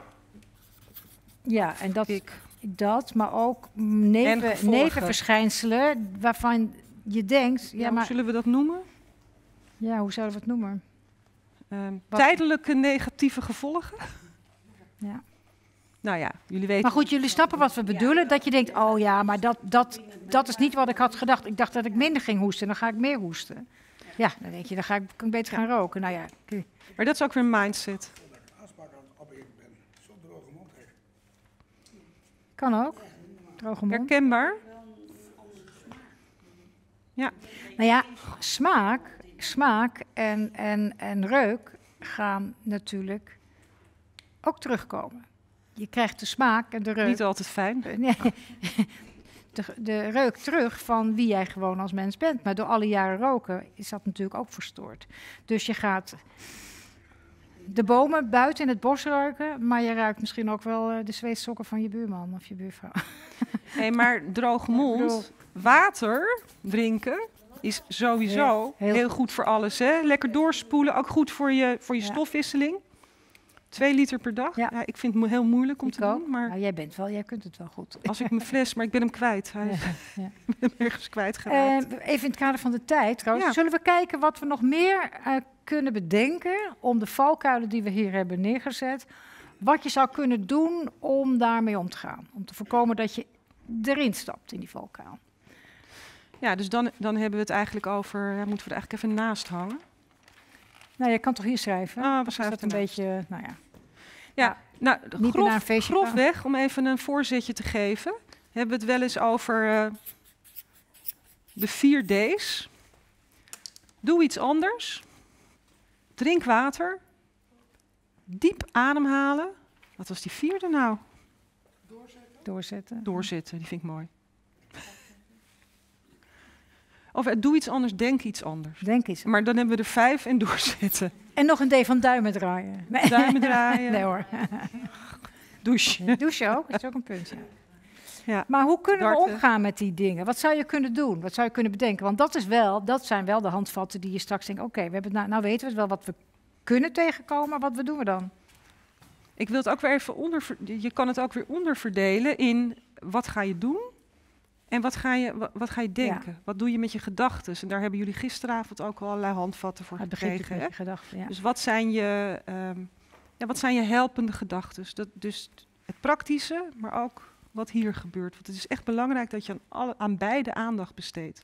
Ja, en dat, maar ook En gevolgen. nevenverschijnselen waarvan je denkt, ja, Hoe maar zullen we dat noemen? ja, hoe zouden we het noemen? Wat- Tijdelijke negatieve gevolgen? Ja. Nou ja, jullie weten. Maar goed, jullie snappen wat we bedoelen. Dat je denkt, oh ja, maar dat is niet wat ik had gedacht. Ik dacht dat ik minder ging hoesten, dan ga ik meer hoesten. Ja, dan denk je, dan kan ik beter gaan roken. Nou ja, Maar dat is ook weer een mindset. Dat ik een aanspraak aan het opeten ben. Zo'n droge mond heeft. kan ook. Droge mond. Herkenbaar? Ja. Nou ja, smaak en reuk gaan natuurlijk ook terugkomen. Je krijgt de smaak en de reuk. Niet altijd fijn. Nee, de reuk terug van wie jij gewoon als mens bent. Maar door alle jaren roken is dat natuurlijk ook verstoord. Dus je gaat de bomen buiten in het bos ruiken, maar je ruikt misschien ook wel de zweetsokken van je buurman of je buurvrouw. Nee, maar droge mond, water drinken is sowieso heel goed voor alles. Hè? Lekker doorspoelen, ook goed voor je stofwisseling. 2 liter per dag. Ja. Ja, ik vind het heel moeilijk om te ook. doen. Maar Nou, jij kunt het wel goed. als ik mijn fles, maar ik ben hem kwijt. Hij is Ja. ik ben hem ergens kwijtgeraakt. Even in het kader van de tijd trouwens. Ja. Zullen we kijken wat we nog meer kunnen bedenken om de valkuilen die we hier hebben neergezet, wat je zou kunnen doen om daarmee om te gaan. Om te voorkomen dat je erin stapt in die valkuil. Ja, dus dan hebben we het eigenlijk over, moeten we er eigenlijk even naast hangen. Nou, je kan toch hier schrijven? Ah, we Of is schrijven dat een ernaast. beetje, nou ja. Ja, nou, Niet meer naar een feestje gaan. grofweg, om even een voorzetje te geven, hebben we het wel eens over de 4 D's. Doe iets anders. Drink water. Diep ademhalen. Wat was die 4e nou? Doorzetten. Doorzitten, die vind ik mooi. Of doe iets anders, denk iets anders. Denk eens. Maar dan hebben we er 5 en doorzetten. En nog een D van duimen draaien. Nee. Duimen draaien. Nee hoor. Douche. Douche ook, dat is ook een punt. Ja. Ja. Maar hoe kunnen we Darten. omgaan met die dingen? Wat zou je kunnen doen? Wat zou je kunnen bedenken? Want dat zijn wel de handvatten die je straks denkt, oké, we hebben het nou weten we het wel wat we kunnen tegenkomen, maar wat doen we dan? Ik wil het ook weer even je kan het ook weer onderverdelen in wat ga je doen en wat ga je denken? Ja. Wat doe je met je gedachten? En daar hebben jullie gisteravond ook al allerlei handvatten voor Het begint gekregen. met Hè? je gedachten, ja. Dus wat zijn je helpende gedachten? Dus het praktische, maar ook wat hier gebeurt. Want het is echt belangrijk dat je aan beide aandacht besteedt.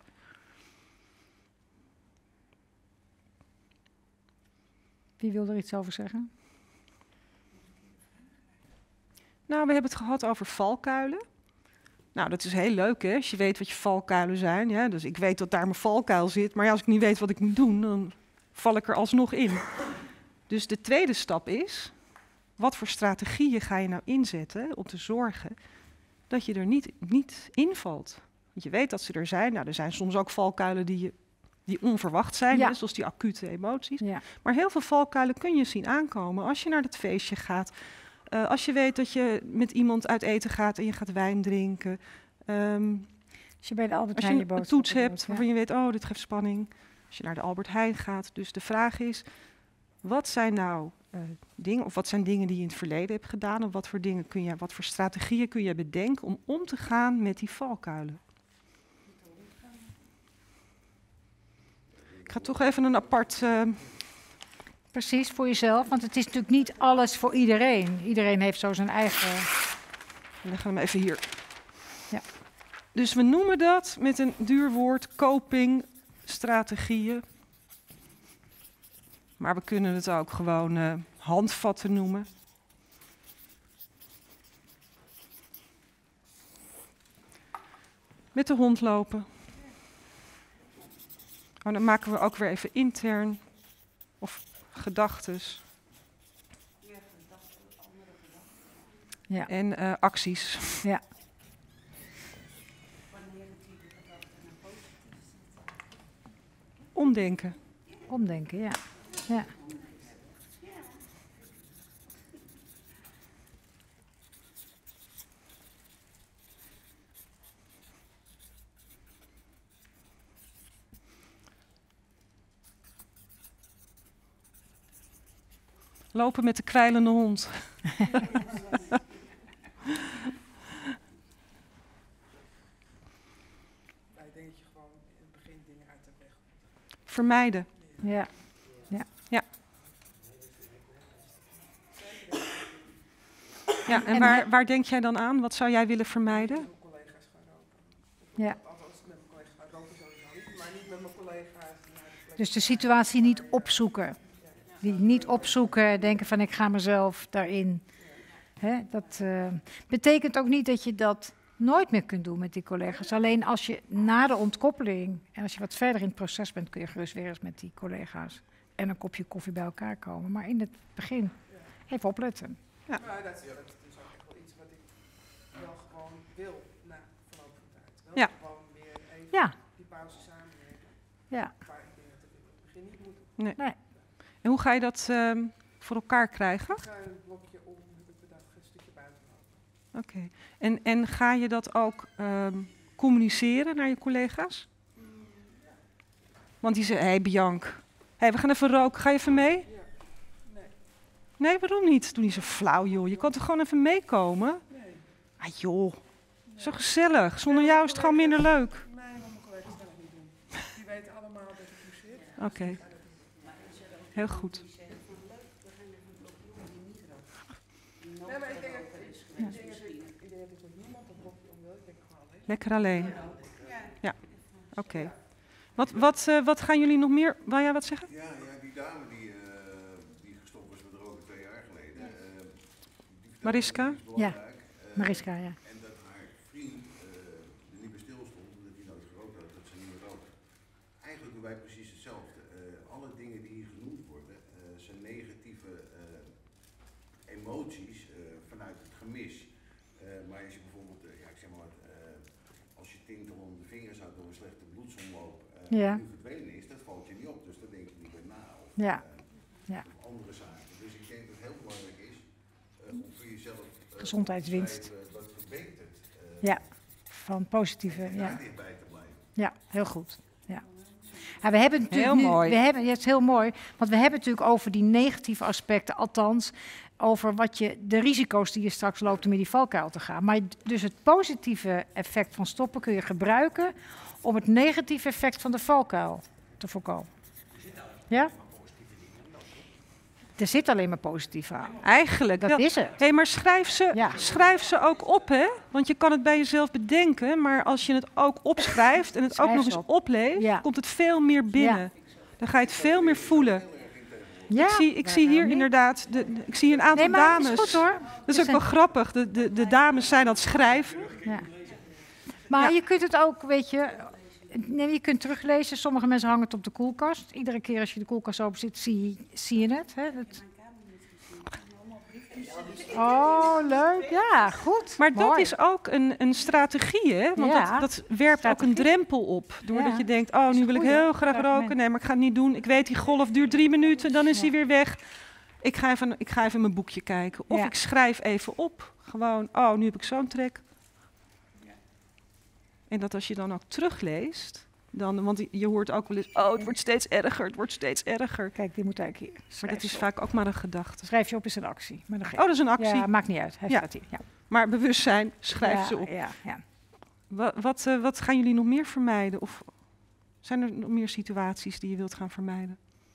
Wie wil er iets over zeggen? Nou, we hebben het gehad over valkuilen. Nou, dat is heel leuk, hè, als je weet wat je valkuilen zijn. Ja? Dus ik weet dat daar mijn valkuil zit, maar ja, als ik niet weet wat ik moet doen, dan val ik er alsnog in. Dus de tweede stap is, wat voor strategieën ga je nou inzetten om te zorgen dat je er niet invalt? Want je weet dat ze er zijn. Nou, er zijn soms ook valkuilen die je die onverwacht zijn, Ja. hè, zoals die acute emoties. Ja. Maar heel veel valkuilen kun je zien aankomen als je naar het feestje gaat. Als je weet dat je met iemand uit eten gaat en je gaat wijn drinken. Als je bij de Albert Als Heijn je je een boodschappen toets hebt doet, waarvan je weet, oh, dit geeft spanning. Als je naar de Albert Heijn gaat. Dus de vraag is, wat zijn nou dingen, of wat zijn dingen die je in het verleden hebt gedaan? Of wat voor strategieën kun je bedenken om te gaan met die valkuilen? Ik ga toch even een apart... Precies, voor jezelf. Want het is natuurlijk niet alles voor iedereen. Iedereen heeft zo zijn eigen... We leggen hem even hier. Ja. Dus we noemen dat met een duur woord copingstrategieën. Maar we kunnen het ook gewoon handvatten noemen. Met de hond lopen. Oh, dan maken we ook weer even intern of gedachtes. Ja. En acties. Ja. Omdenken. Omdenken, ja. Ja. Lopen met de kwijlende hond. Ik denk dat je gewoon in het begin dingen uit de weg moet. Vermijden. Ja. Ja. Ja. Ja, en waar denk jij dan aan? Wat zou jij willen vermijden? Met mijn collega's gaan roken. Ja. Althans, met mijn collega's gaan roken sowieso niet, maar niet met mijn collega's naar de plek. Dus de situatie niet opzoeken. Die niet opzoeken, denken van ik ga mezelf daarin. Hè, dat betekent ook niet dat je dat nooit meer kunt doen met die collega's. Alleen als je na de ontkoppeling en als je wat verder in het proces bent, kun je gerust weer eens met die collega's en een kopje koffie bij elkaar komen. Maar in het begin even opletten. Ja. Maar dat is ook echt wel iets wat ik wel gewoon wil na verloop van de tijd. Wel Ja. gewoon weer even Ja. die pauze samenwerken. Ja. Maar ik denk dat het in het begin niet moet. Nee. En hoe ga je dat voor elkaar krijgen? Ik ga een blokje om, heb ik bedacht, een stukje buiten lopen. Oké. En ga je dat ook communiceren naar je collega's? Want die zeggen, hé Bianc, we gaan even roken, ga je even mee? Ja. Nee. Nee, waarom niet? Doe niet zo flauw, joh. Je kan toch gewoon even meekomen? Nee. Ah joh, zo gezellig. Zonder jou is het gewoon minder leuk. Nee, maar mijn collega's gaan het niet doen. Die weten allemaal dat ik hier zit. Oké. Heel goed. Nee, maar ik denk dat ik met niemand een blokje om wil. Ik denk gewoon alleen. Lekker alleen. Ja, oké. Wat gaan jullie nog meer? Wil jij wat zeggen? Ja, die dame die gestopt was met roken 2 jaar geleden. Mariska? Ja, Mariska, ja. En dat haar vriend er niet meer stil stond, omdat hij nooit gerookt had, dat ze niet meer rookte. Eigenlijk doen wij precies hetzelfde. Alle dingen die hier genoemd worden, zijn negatieve emoties vanuit het gemis. Maar als je bijvoorbeeld, ik zeg maar wat, als je tintel om de vingers houdt door een slechte bloedsomloop, Ja. nu verdwenen is, dat valt je niet op. Dus daar denk je niet bij na. Of, Ja. Ja. of andere zaken. Dus ik denk dat het heel belangrijk is om voor jezelf Gezondheidswinst. wat verbetert. Ja, van positieve. En Ja. daar dichtbij te blijven. Ja, heel goed. Ja. Ja, we hebben natuurlijk Heel nu, mooi. ja, het is heel mooi, want we hebben het natuurlijk over die negatieve aspecten, althans over de risico's die je straks loopt om in die valkuil te gaan. Maar dus het positieve effect van stoppen kun je gebruiken om het negatieve effect van de valkuil te voorkomen. Ja? Er zit alleen maar positief aan. Eigenlijk. Dat is het. Hé, maar Ja. schrijf ze ook op, hè? Want je kan het bij jezelf bedenken, maar als je het ook opschrijft en het ook Schrijf nog ze eens op. opleest, Ja. komt het veel meer binnen. Ja. Dan ga je het veel meer voelen. Ja, Ik zie hier inderdaad, ik zie een aantal nee, maar dames. het is goed hoor. Dat is ook wel grappig. De dames zijn aan het schrijven. Ja. Maar Ja. je kunt het ook, weet je, je kunt teruglezen. Sommige mensen hangen het op de koelkast. Iedere keer als je de koelkast open zit, zie je het. Hè? Dat... Oh, leuk. Ja, goed. Maar dat Mooi. is ook een strategie, hè? Want Ja, dat werpt ook een drempel op. Doordat Ja. je denkt, oh, nu wil ik goeie, heel graag roken. argument. Nee, maar ik ga het niet doen. Ik weet, die golf duurt 3 minuten, dan is Ja. hij weer weg. Ik ga even mijn boekje kijken. Of Ja. ik schrijf even op. Gewoon, oh, nu heb ik zo'n trek. En dat als je dan ook terugleest, want je hoort ook wel eens, oh, het wordt steeds erger, het wordt steeds erger. Kijk, die moet eigenlijk hier. Maar Schrijf dat is ze op. vaak ook maar een gedachte. Schrijf je op is een actie. Maar Oh, dat is een actie. Ja, maakt niet uit. Hij Ja. staat hier. Ja. Maar bewustzijn, schrijf Ja, ze op. Ja, ja. Wat gaan jullie nog meer vermijden? Of zijn er nog meer situaties die je wilt gaan vermijden?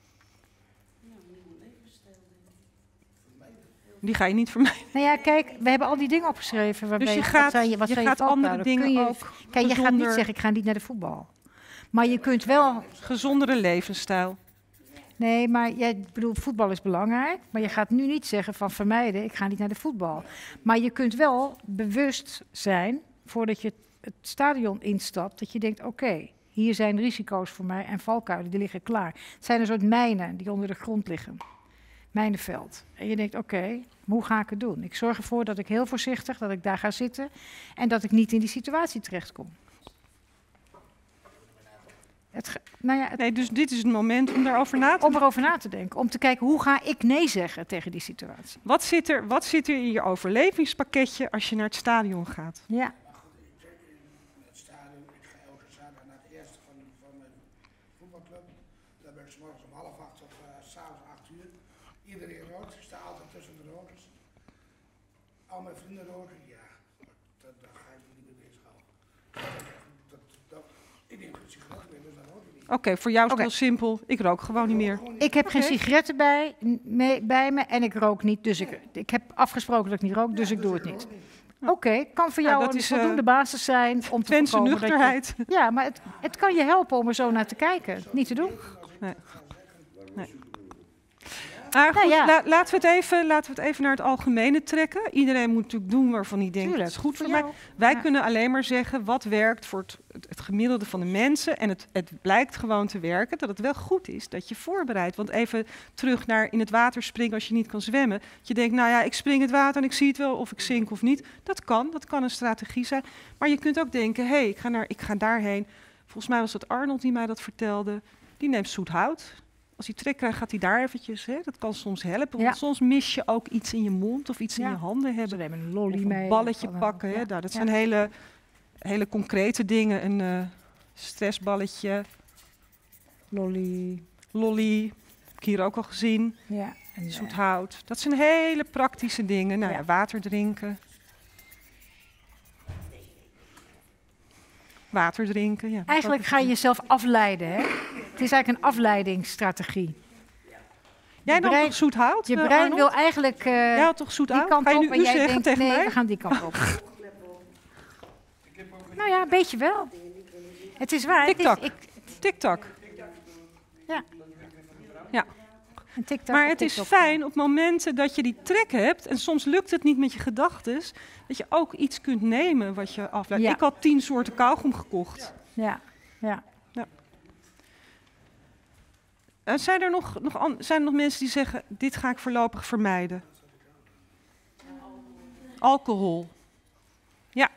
Die ga je niet vermijden. Nou ja, kijk, we hebben al die dingen opgeschreven. Waarbij Dus je wat gaat, zijn je wat zijn gaat andere valkuilen? dingen Kun je, ook Kijk, je gaat niet zeggen, ik ga niet naar de voetbal. Maar je kunt wel... Gezondere levensstijl. Nee, maar jij bedoelt, voetbal is belangrijk. Maar je gaat nu niet zeggen van vermijden, ik ga niet naar de voetbal. Maar je kunt wel bewust zijn, voordat je het stadion instapt, dat je denkt, oké, hier zijn risico's voor mij en valkuilen, die liggen klaar. Het zijn een soort mijnen die onder de grond liggen. Mijnenveld. En je denkt, oké, hoe ga ik het doen? Ik zorg ervoor dat ik heel voorzichtig, dat ik daar ga zitten en dat ik niet in die situatie terechtkom. Nee, dus dit is het moment om daarover na te denken. Om erover na te denken. Om te kijken, hoe ga ik nee zeggen tegen die situatie? Wat zit er in je overlevingspakketje als je naar het stadion gaat? Ja. Het stadion, ik ga elke zaterdag naar het eerste van mijn voetbalclub. Daar ben ik 's morgens om 7:30 tot 's avonds 8:00. Iedereen rookt, ik sta altijd tussen de rokers. Al mijn vrienden roken, ja, daar ga ik me niet mee bezighouden. Ik neem geen sigaretten meer, dus dat rook ik niet. Oké, voor jou is het heel simpel. Ik rook gewoon niet meer. Ik heb geen sigaretten bij me en ik rook niet. Dus ik heb afgesproken dat ik niet rook, dus ik doe het niet. Oké, kan voor jou dat een is, voldoende basis zijn om te Twentse voorkomen dat je- nuchterheid. Ja, maar het kan je helpen om er zo naar te kijken. Niet te doen. Nee. Maar goed, Nou ja. laten we het even naar het algemene trekken. Iedereen moet natuurlijk doen waarvan hij denkt, Tuurlijk, dat is goed voor voor mij. jou. Wij Ja. kunnen alleen maar zeggen wat werkt voor het gemiddelde van de mensen. En het blijkt gewoon te werken, dat het wel goed is dat je voorbereidt. Want even terug naar in het water springen als je niet kan zwemmen. Dat je denkt, nou ja, ik spring het water en ik zie het wel of ik zink of niet. Dat kan een strategie zijn. Maar je kunt ook denken, hé, ik ga daarheen. Volgens mij was het Arnold die mij dat vertelde. Die neemt zoet hout. Als hij trek krijgt, gaat hij daar eventjes. Hè? Dat kan soms helpen. Want Ja. soms mis je ook iets in je mond of iets in Ja. je handen hebben. Ze nemen een lolly Of een mee. balletje Of een- pakken. Hè? ja. Nou, dat Ja. zijn hele concrete dingen. Een stressballetje, Lolly. lolly. Heb ik hier ook al gezien. Ja. En, Zoet hout. Dat zijn hele praktische dingen. Nou ja, water drinken. Water drinken, ja. Eigenlijk ga je jezelf afleiden. Hè? Het is eigenlijk een afleidingsstrategie. Jij dan toch zoet hout? Je brein Arnold? wil eigenlijk Jij had toch zoet die hout? kant Ga je op nu en jij zeggen denkt, tegen nee, mij? we gaan die kant op. Nou ja, een beetje wel. Het is waar. Tik-tak. Tik-tak. Ja. Ja. Een tik-tak Maar op het is TikTok. fijn op momenten dat je die trek hebt, en soms lukt het niet met je gedachten, dat je ook iets kunt nemen wat je afleidt. Ja. Ik had 10 soorten kauwgom gekocht. Ja, ja. Zijn er nog mensen die zeggen, dit ga ik voorlopig vermijden? Alcohol. Ja.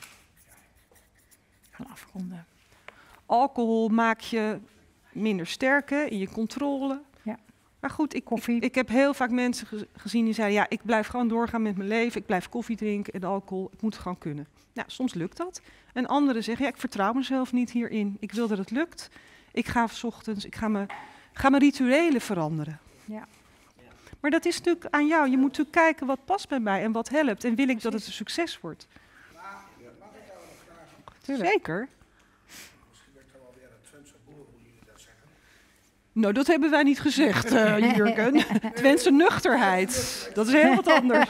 Gaan afronden. Alcohol maakt je minder sterk hè, in je controle. Ja. Maar goed, ik heb heel vaak mensen gezien die zeiden, ja, ik blijf gewoon doorgaan met mijn leven. Ik blijf koffie drinken en alcohol, het moet gewoon kunnen. Nou, soms lukt dat. En anderen zeggen, ja, ik vertrouw mezelf niet hierin. Ik wil dat het lukt. Ik ga 's ochtends, ik ga mijn rituelen veranderen. Ja. Maar dat is natuurlijk aan jou. Je moet natuurlijk kijken wat past bij mij en wat helpt. En wil ik dat het een succes wordt? Zeker. Nou, dat hebben wij niet gezegd, Jurgen. Twentse nuchterheid. Dat is heel wat anders.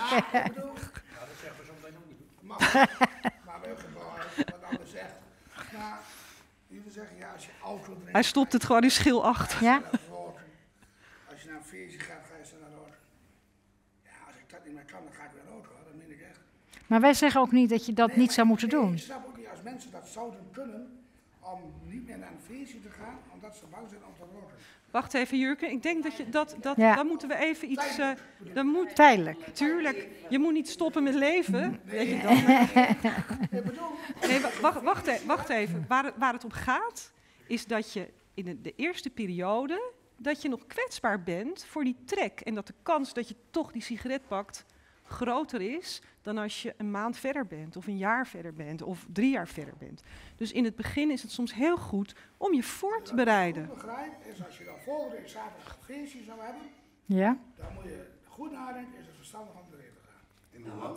Maar we hebben wat anders zegt. Maar jullie zeggen, ja, als je auto drinkt... Hij stopt het gewoon in schil 8. Ja? Als je naar een feestje gaat, ga je naar roken. Ja, als ik dat niet meer kan, dan ga ik weer roken. Dat meen ik echt. Maar wij zeggen ook niet dat je dat niet zou moeten doen. Ik snap ook niet als mensen dat zouden kunnen om niet meer naar een feestje te gaan, omdat omdat ze bang zijn om te roken. Wacht even, Jurken. Ik denk dat je Ja. dan moeten we even iets. Dan moet Tijdelijk. Tuurlijk. Je moet niet stoppen met leven. Weet je dan? Nee, wacht even. Waar het om gaat, is dat je in de eerste periode dat je nog kwetsbaar bent voor die trek. En dat de kans dat je toch die sigaret pakt groter is dan als je een maand verder bent, of een jaar verder bent, of 3 jaar verder bent. Dus in het begin is het soms heel goed om je voor te bereiden. Wat ik begrijp is als je dan volgende week zaterdag een feestje zou hebben, Ja? dan moet je goed nadenken, is het verstandig om erin te gaan.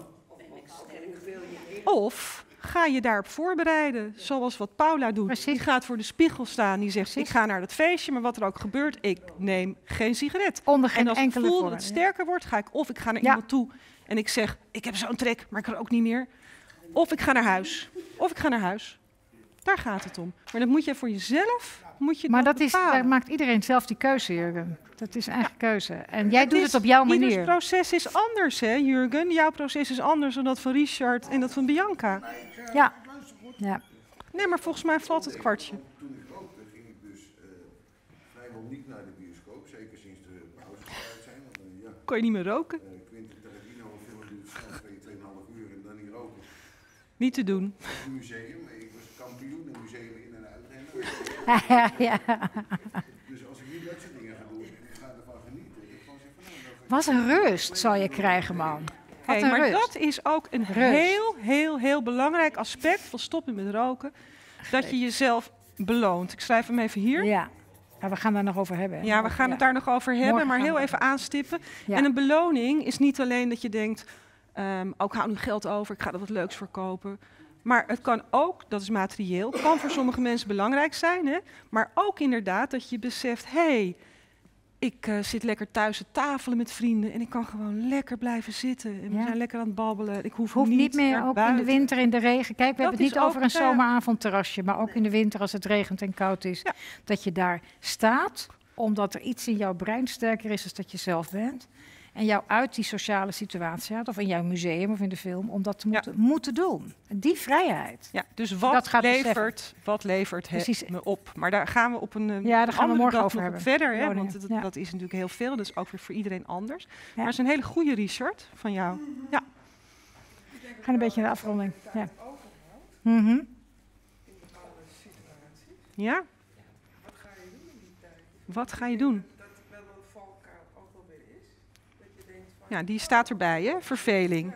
Of ga je daarop voorbereiden, zoals wat Paula doet. Precies. Die gaat voor de spiegel staan, die zegt, ik ga naar dat feestje, maar wat er ook gebeurt, ik neem geen sigaret. Onder geen En als ik enkele voel vorm, dat het ja. sterker wordt, ga ik naar Ja. iemand toe en ik zeg, ik heb zo'n trek, maar ik kan ook niet meer. Of ik ga naar huis. Daar gaat het om. Maar dat moet je voor jezelf, Maar dat bepalen. daar maakt iedereen zelf die keuze, Jurgen. Dat is eigen keuze. En jij doet het op jouw Ieders manier. proces is anders, hè, Jurgen? Jouw proces is anders dan dat van Richard en dat van Bianca. Ja. Ja. Nee, maar volgens mij valt het kwartje. Toen ik rookte, ging ik dus vrijwel niet naar de bioscoop. Zeker sinds de pauze uit zijn. Want dan, ja, Kon je niet meer roken? Quentin Tarantino een film duurt snel 2,5 uur en dan niet roken. Niet te doen. Een museum, ik was kampioen in museum in- en uitrennen. Ja. Dus als ik niet dat soort dingen ga doen, ik ga ervan genieten. Ik gewoon zeg van, nou, dat Wat een rust zal je krijgen, man. Wat Hey, een maar rust. dat is ook een heel belangrijk aspect van stoppen met roken. Dat je jezelf beloont. Ik schrijf hem even hier. Ja. Ja, we gaan daar nog over hebben. hè? Ja, we gaan het daar nog over hebben, Morgen maar gaan heel we even aanstippen. Ja. En een beloning is niet alleen dat je denkt, ik hou nu geld over, ik ga er wat leuks voor kopen. Maar het kan ook, dat is materieel, kan voor sommige mensen belangrijk zijn. Hè? Maar ook inderdaad dat je beseft, ik zit lekker thuis te tafelen met vrienden en ik kan gewoon lekker blijven zitten. En we Ja. zijn lekker aan het babbelen. Ik hoef Hoeft niet meer, naar ook in buiten. de winter, in de regen. Kijk, we Dat hebben het is niet over ook, een zomeravondterrasje, maar ook in de winter als het regent en koud is. Ja. Dat je daar staat, omdat er iets in jouw brein sterker is dan dat je zelf bent. En jou uit die sociale situatie haalt, of in jouw museum of in de film, om dat te moeten doen. Die vrijheid. Ja, dus Dat wat gaat levert het Precies. me op? Maar daar gaan we op een Ja, daar gaan we andere morgen dag over nog hebben. verder, hè? Woningen. Want Ja. dat is natuurlijk heel veel. Dat is ook weer voor iedereen anders. Ja. Maar het is een hele goede Richard van jou. Ja. We gaan een beetje naar de afronding. Ja. Mhm. Ja? Wat ga je doen in die tijd? Wat ga je doen? Dat het wel een valkuil ook wel weer is. Dat je denkt van, Ja, die staat erbij, hè? Verveling.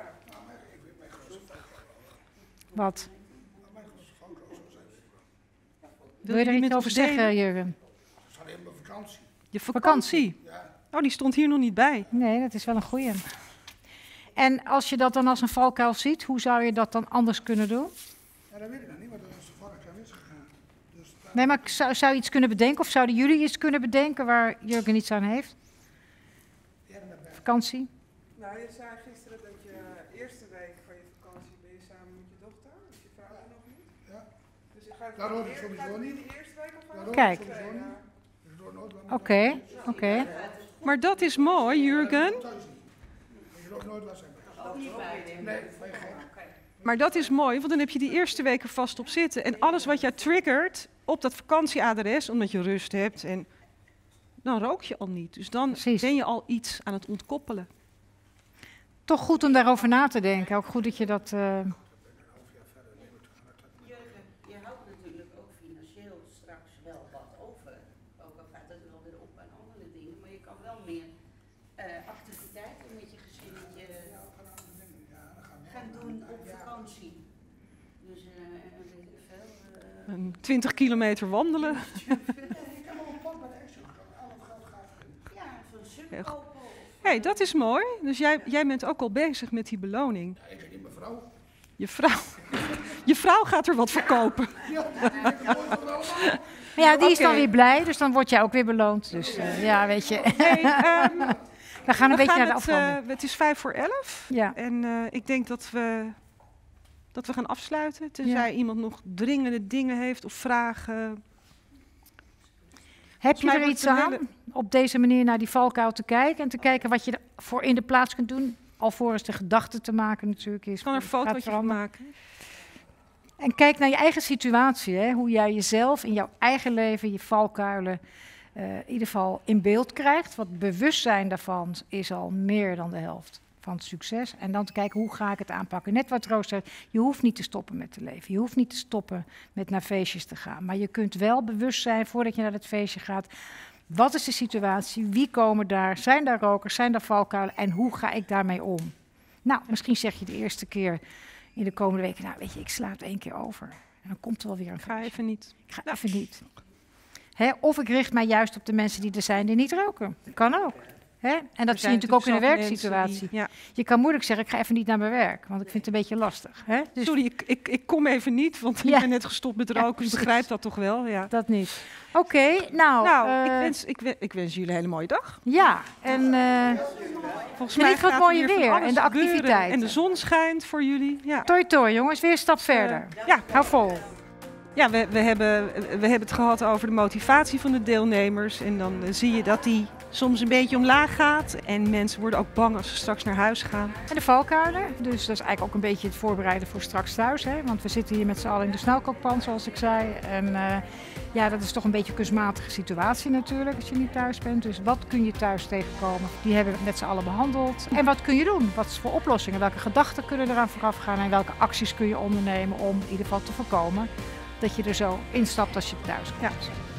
Wat? Wil Wil je er die iets met over ons delen? zeggen, Jurgen? Dat is alleen maar vakantie. Je vakantie. Oh, die stond hier nog niet bij. Nee, dat is wel een goeie. En als je dat dan als een valkuil ziet, hoe zou je dat dan anders kunnen doen? Ja, dat weet ik nog niet, maar dat is vorig jaar misgegaan. Dus Nee, maar zou je iets kunnen bedenken? Of zouden jullie iets kunnen bedenken waar Jurgen iets aan heeft? Vakantie? nou, je zei gisteren dat je eerste week van je vakantie ben je samen met je dochter, dus je vrouw er nog niet. Ja. Dus je gaat Daar hoor ik gaat sowieso het niet. de eerste week of Daar hoor Kijk. ik sowieso niet. Dus door nooit wat Oké, oké. Maar dat is mooi, Jurgen. thuis niet. Je loopt nooit wat zijn. Nee, van je gek. Maar dat is mooi, want dan heb je die eerste weken vast op zitten. En alles wat jij triggert op dat vakantieadres, omdat je rust hebt, en dan rook je al niet. Dus dan Precies. ben je al iets aan het ontkoppelen. Toch goed om daarover na te denken. Ook goed dat je dat... Jurgen, je houdt natuurlijk ook financieel straks wel wat over. Ook al gaat het wel weer op aan andere dingen. Maar je kan wel meer activiteiten met je gezinnetje gaan doen op vakantie. Dus weet ik veel. Een 20 kilometer wandelen. Ja, van sub Heel goed. kopen. Hé, dat is mooi. Dus jij bent ook al bezig met die beloning. Ja, ik en niet mijn vrouw. Je vrouw gaat er wat voor kopen. Ja, die is dan Oké. weer blij, dus dan word jij ook weer beloond. Dus ja, weet je. Hey, We gaan een beetje naar de het, afronding. het is 11:55. Ja. En ik denk dat we gaan afsluiten. Tenzij iemand nog dringende dingen heeft of vragen. Heb je mij er wordt iets het een aan op deze manier naar die valkuil te kijken en te kijken wat je ervoor in de plaats kunt doen, alvorens de gedachte te maken natuurlijk is. Ik kan er een Gaat fotootje van veranderen. maken. En kijk naar je eigen situatie, hè? Hoe jij jezelf in jouw eigen leven, je valkuilen, in ieder geval in beeld krijgt. Want bewustzijn daarvan is al meer dan de helft van het succes. En dan te kijken, hoe ga ik het aanpakken? Net wat Roos zei, je hoeft niet te stoppen met te leven. Je hoeft niet te stoppen met naar feestjes te gaan. Maar je kunt wel bewust zijn, voordat je naar het feestje gaat, wat is de situatie? Wie komen daar? Zijn daar rokers? Zijn daar valkuilen? En hoe ga ik daarmee om? Nou, misschien zeg je de eerste keer in de komende weken, nou weet je, ik sla het 1 keer over. En dan komt er wel weer een Ga even niet. Ik ga even niet. Hè? Of ik richt mij juist op de mensen die er zijn die niet roken. Kan ook. Hè? En dat zie je natuurlijk ook in de werksituatie. Je kan moeilijk zeggen, ik ga even niet naar mijn werk, want ik vind het een beetje lastig. Hè? Dus sorry, ik kom even niet, want ik ben net gestopt met roken. Dus begrijp dat toch wel? Ja. Dat niet. Oké, nou ik wens jullie een hele mooie dag. Ja, en volgens mij gaat het mooie weer en de activiteit. En de zon schijnt voor jullie. Ja. Toi toi jongens, weer een stap verder. Hou vol. Ja, we hebben het gehad over de motivatie van de deelnemers. En dan zie je dat die soms een beetje omlaag gaat. En mensen worden ook bang als ze straks naar huis gaan. En de valkuilen. Dus dat is eigenlijk ook een beetje het voorbereiden voor straks thuis. Hè? Want we zitten hier met z'n allen in de snelkookpan, zoals ik zei. En ja, dat is toch een beetje een kunstmatige situatie natuurlijk, als je niet thuis bent. Dus wat kun je thuis tegenkomen? Die hebben we met z'n allen behandeld. En wat kun je doen? Wat is voor oplossingen? Welke gedachten kunnen eraan vooraf gaan? En welke acties kun je ondernemen om in ieder geval te voorkomen dat je er zo instapt als je thuis komt? Ja.